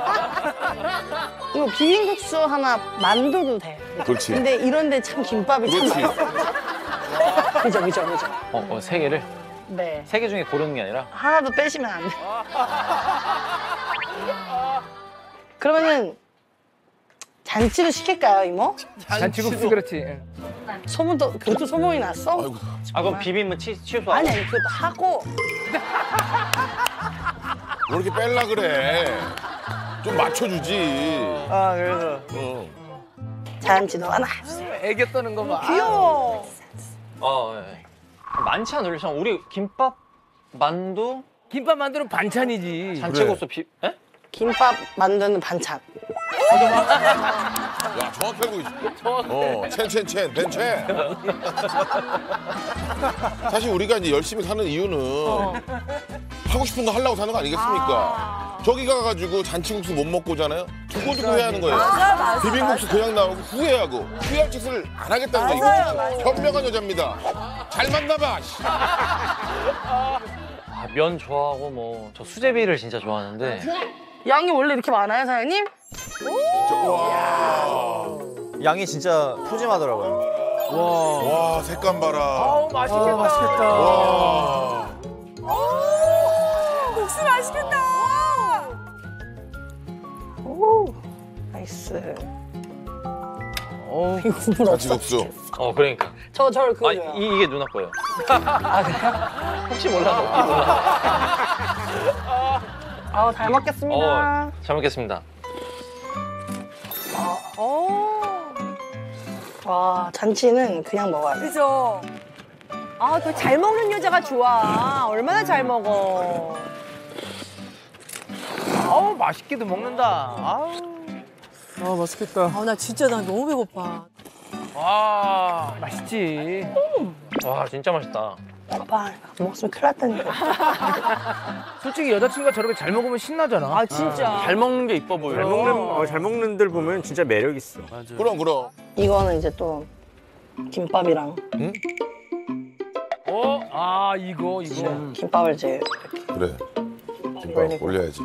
이거 비빔국수 하나 만두도 돼. 그렇지. 근데 이런데 참 김밥이 참 그렇지. 맛있어. 그죠, 그죠, 그죠. 어, 어, 세 개를? 네. 세 개 중에 고르는 게 아니라? 하나도 빼시면 안 돼. 그러면은 잔치를 시킬까요, 이모? 잔치국수 그렇지. 소문도 그것도 소문이 났어? 아이고. 아, 그럼 비빔면 치, 치우소. 아니 아니 그것도 하고 왜 이렇게 뺄라 그래? 좀 맞춰주지. 아, 그래서. 어. 잔치도 하나 해주세요. 애교 떠는 거 봐. 귀여워. 어, 예. 많지 않을래? 참 우리 김밥, 만두, 김밥 만두는 반찬이지. 잔치국수 비, 예? 김밥 만드는 반찬. 야, 정확히 알고 있어. 어, 첸첸첸, 벤첸. 사실 우리가 이제 열심히 사는 이유는 어. 하고 싶은 거 하려고 사는 거 아니겠습니까? 아. 저기 가가지고 잔치국수 못 먹고 오잖아요? 두고 두고 후회하는 거예요. 맞아, 맞아, 비빔국수 그냥 나오고 후회하고 후회할 짓을 안 하겠다는 맞아요, 거예요. 맞아요. 현명한 여자입니다. 잘 만나봐. 아, 면 좋아하고 뭐 저 수제비를 진짜 좋아하는데 양이 원래 이렇게 많아요, 사장님? 양이 진짜 푸짐하더라고요. 와, 와 색감 봐라. 아우 맛있겠다. 아, 맛있겠다. 와. 국수 맛있겠다. 오, 나이스. 어, 이거 국물 없어. 잔치국수. 어 그러니까 저, 저를 아 그거요. 이, 이게 누나 거예요. 아, 그래요? 혹시 몰라서 혹시 몰라. 아, 잘 먹겠습니다. 어, 잘 먹겠습니다. 와, 잔치는 그냥 먹어야 돼. 그죠? 아, 그 잘 먹는 여자가 좋아. 얼마나 잘 먹어. 아우 맛있게도 먹는다. 아우. 아, 맛있겠다. 아, 나 진짜 나 너무 배고파. 와 맛있지. 와 진짜 맛있다. 오빠, 안 먹었으면 큰일 났다니까. 솔직히 여자친구가 저렇게 잘 먹으면 신나잖아. 아, 진짜. 잘 먹는 게 이뻐 보여. 잘 먹는 어, 잘 먹는들 보면 진짜 매력 있어. 맞아. 그럼 그럼. 이거는 이제 또 김밥이랑 응? 어? 아 이거 이거. 김밥을 이제 그래. 김밥 올려야지.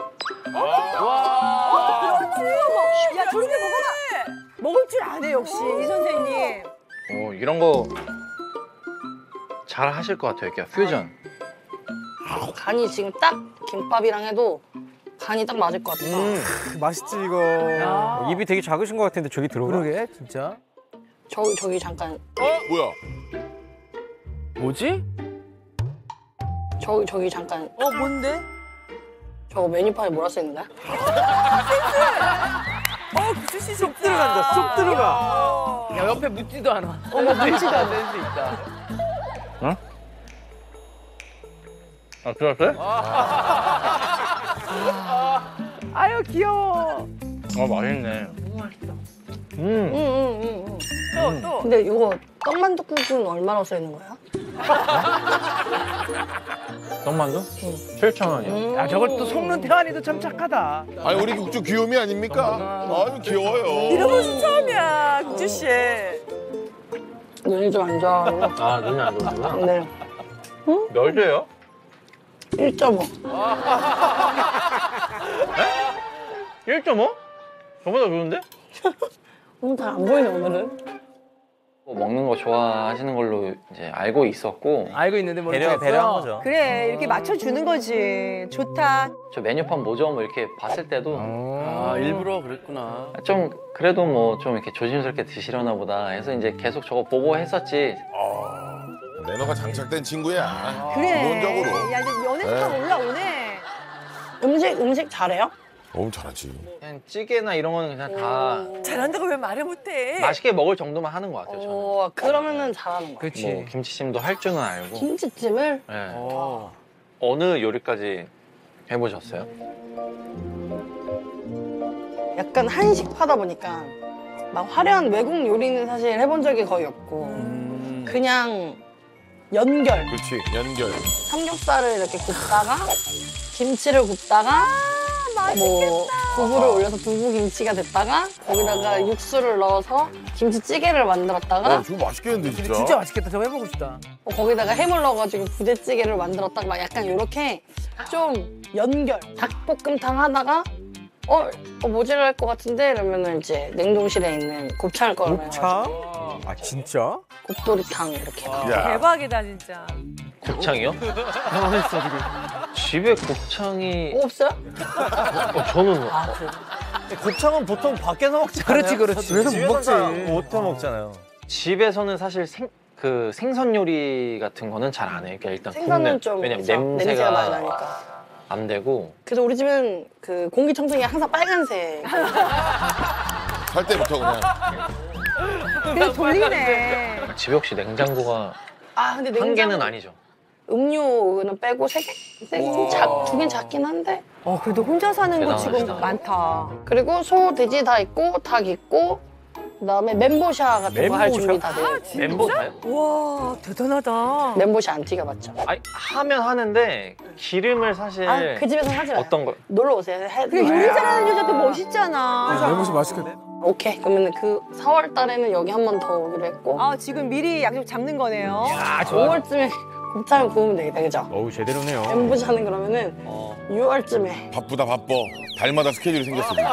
와. 야, 저렇게 먹어봐. 먹을 줄 아네, 역시. 이 선생님. 어 이런 거 잘 하실 것 같아요. 이렇게 퓨전. 간이 지금 딱 김밥이랑 해도 간이 딱 맞을 것 같아. 음, 맛있지 이거. 야. 입이 되게 작으신 것 같은데 저기 들어오나? 그러게 진짜. 저기 저기 잠깐. 뭐야? 뭐지? 저기 저기 잠깐. 어, 뭔데? 저거 메뉴판에 뭐라 써 있는 거야? 어, 구수 씨 쏙 들어간다. 쏙 들어가. 야 옆에 묻지도 않아. 어, 묻지도 않아. 될 수 있다. 응? 아 들었어요? 아유 귀여워. 아 맛있네. 음. 응, 응, 응, 응. 또, 또. 근데 이거 떡만둣국은 얼마나 써 있는 거야? 떡만두? 칠천 원이요. 야 저걸 또 속는 태환이도 참 착하다. 아니 우리 국주 귀요미 아닙니까? 아유 귀여워요. 이런 모습 처음이야, 국주 씨. 눈이 좀 안 좋아하고. 아 눈이 안 좋구나. 네. 몇이에요? 일 점 오. 일 점 오? 저보다 좋은데? 오늘 잘 안 보이네, 오늘은. 먹는 거 좋아하시는 걸로 이제 알고 있었고 알고 있는데 뭐 배려 배려한 거죠. 그래, 이렇게 맞춰주는 거지. 좋다. 저 메뉴판 뭐죠? 뭐 이렇게 봤을 때도 아 일부러 그랬구나. 좀 그래도 뭐 좀 이렇게 조심스럽게 드시려나 보다 해서 이제 계속 저거 보고 했었지. 어, 매너가 장착된 친구야. 그래. 기본적으로. 야, 이제 연애부터 네. 올라오네. 음식, 음식 잘해요? 너무 잘하지. 그냥 찌개나 이런 거는 그냥 다 잘한다고 왜 말을 못해? 맛있게 먹을 정도만 하는 것 같아요. 저는. 어, 그러면은 잘하는 거야. 그렇지. 뭐 김치찜도 할 줄은 알고. 김치찜을? 네. 어. 어느 요리까지 해보셨어요? 약간 한식하다 보니까 막 화려한 외국 요리는 사실 해본 적이 거의 없고 음. 그냥 연결. 그렇지 연결. 삼겹살을 이렇게 굽다가 김치를 굽다가 뭐 두부를 올려서 두부 김치가 됐다가 거기다가 육수를 넣어서 김치찌개를 만들었다가 어 저거 맛있겠는데 진짜. 진짜 맛있겠다. 저거 해보고 싶다. 어, 거기다가 해물 넣어가지고 부대찌개를 만들었다가 막 약간 이렇게 좀 연결. 닭볶음탕 하다가 어, 어 모자랄 것 같은데 이러면은 이제 냉동실에 있는 곱창을 꺼내가지고 아 진짜? 곱돌이탕 이렇게. 야. 대박이다, 진짜. 곱창이요? 당황했어 지금. 집에 곱창이 어, 없어요? 어, 저는 아, 그래. 곱창은 보통 밖에서 먹지 그렇지, 않아요? 그렇지. 집에서 못 먹지. 못 해 먹잖아요. 집에서는 사실 생, 그 생선 요리 같은 거는 잘 안 해요. 그러니까 일단 생선은 굽는 좀 왜냐면 그죠? 냄새가, 냄새가 많이 나니까. 안 되고 그래서 우리 집은 그 공기청정기가 항상 빨간색. 살 때부터 그냥. 그래, 돌리네. 집에 혹시 냉장고가 아 근데 한 냉장 개는 아니죠? 음료는 빼고 세 개, 세개작 두 개는 작긴 한데 어, 그래도 혼자 사는 거 지금 대단하시다. 많다. 그리고 소, 돼지 다 있고 닭 있고 그다음에 멘보샤 같은 거 할 멘보샤? 준비 다 돼요. 아, 멘보샤요? 와, 대단하다. 멘보샤 안 튀겨봤죠? 아니 하면 하는데 기름을 사실 아, 그 집에서 하지 마요. 어떤 거? 놀러 오세요. 해- 그래, 요리 잘하는 여자도 멋있잖아. 멘보샤 맛있겠다. 오케이. 그러면 그 사월 달에는 여기 한 번 더 오기로 했고. 아, 지금 미리 약속 잡는 거네요. 아, 오월쯤에 곱창 구우면 되겠다, 그죠? 어우 제대로네요. 멘보샤는 그러면은 어. 유월쯤에. 바쁘다 바빠. 달마다 스케줄이 생겼어. 지금.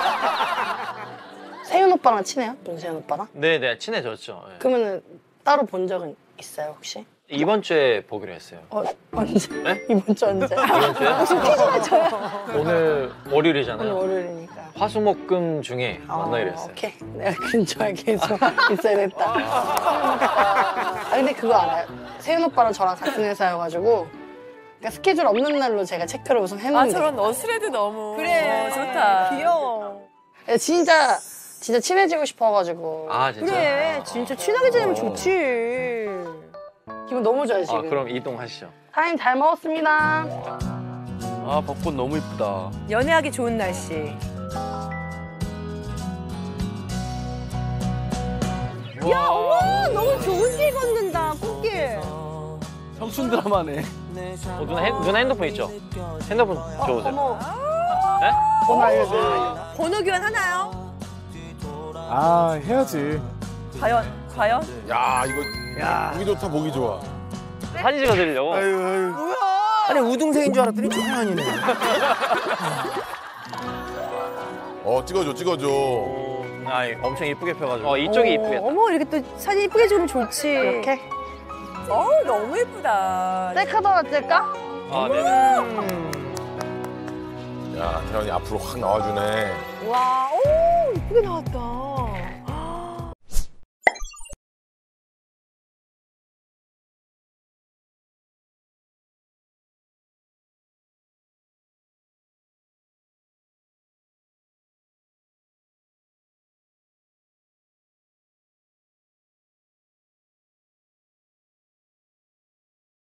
세윤 오빠랑 친해요? 문세윤 오빠랑? 네네 친해졌죠. 네. 그러면은 따로 본 적은 있어요, 혹시? 이번 주에 보기로 했어요. 어, 언제? 네? 이번 주 언제? 이번 주에? 혹시 퀴즈 맞춰요? 오늘 월요일이잖아요. 오늘 월요일이니까. 화수목금 중에 만나기로 했어요. 오케이. 내가 근처에 계속 있어야겠다. 아, 근데 그거 알아요? 세윤 오빠랑 저랑 같은 회사여가지고 그러니까 스케줄 없는 날로 제가 체크를 우선 해놓는 아, 게 저런 너스레드 너무. 그래, 좋다. 귀여워. 진짜 진짜 친해지고 싶어가지고. 아 진짜? 그래, 진짜 친하게 지내면 좋지. 기분 너무 좋아요, 지금. 아 그럼 이동하시죠. 사장님 잘 먹었습니다. 아 벚꽃 너무 이쁘다. 연애하기 좋은 날씨. 야, 어머, 너무 좋은 길 걷는다, 꽃길. 청춘 드라마네. 어, 누나, 핸, 누나 핸드폰 있죠? 핸드폰 줘보세요. 어머. 네? 번호 알려줘요. 번호 교환 하나요? 아 해야지. 과연, 과연? 야 이거 보기 좋다 보기 좋아. 사진 찍어드리려고. 뭐야? 아니 우등생인 줄 알았더니 조연이네. 어 찍어줘 찍어줘. 아 엄청 이쁘게 펴가지고. 어 이쪽이 이쁘겠다. 어머, 이렇게 또 사진 이쁘게 찍으면 좋지. 이렇게. 어우, 너무 예쁘다. 셀카도 하나 찍을까? 아 네네. 야 태연이 앞으로 확 나와주네. 와, 오, 이쁘게 나왔다.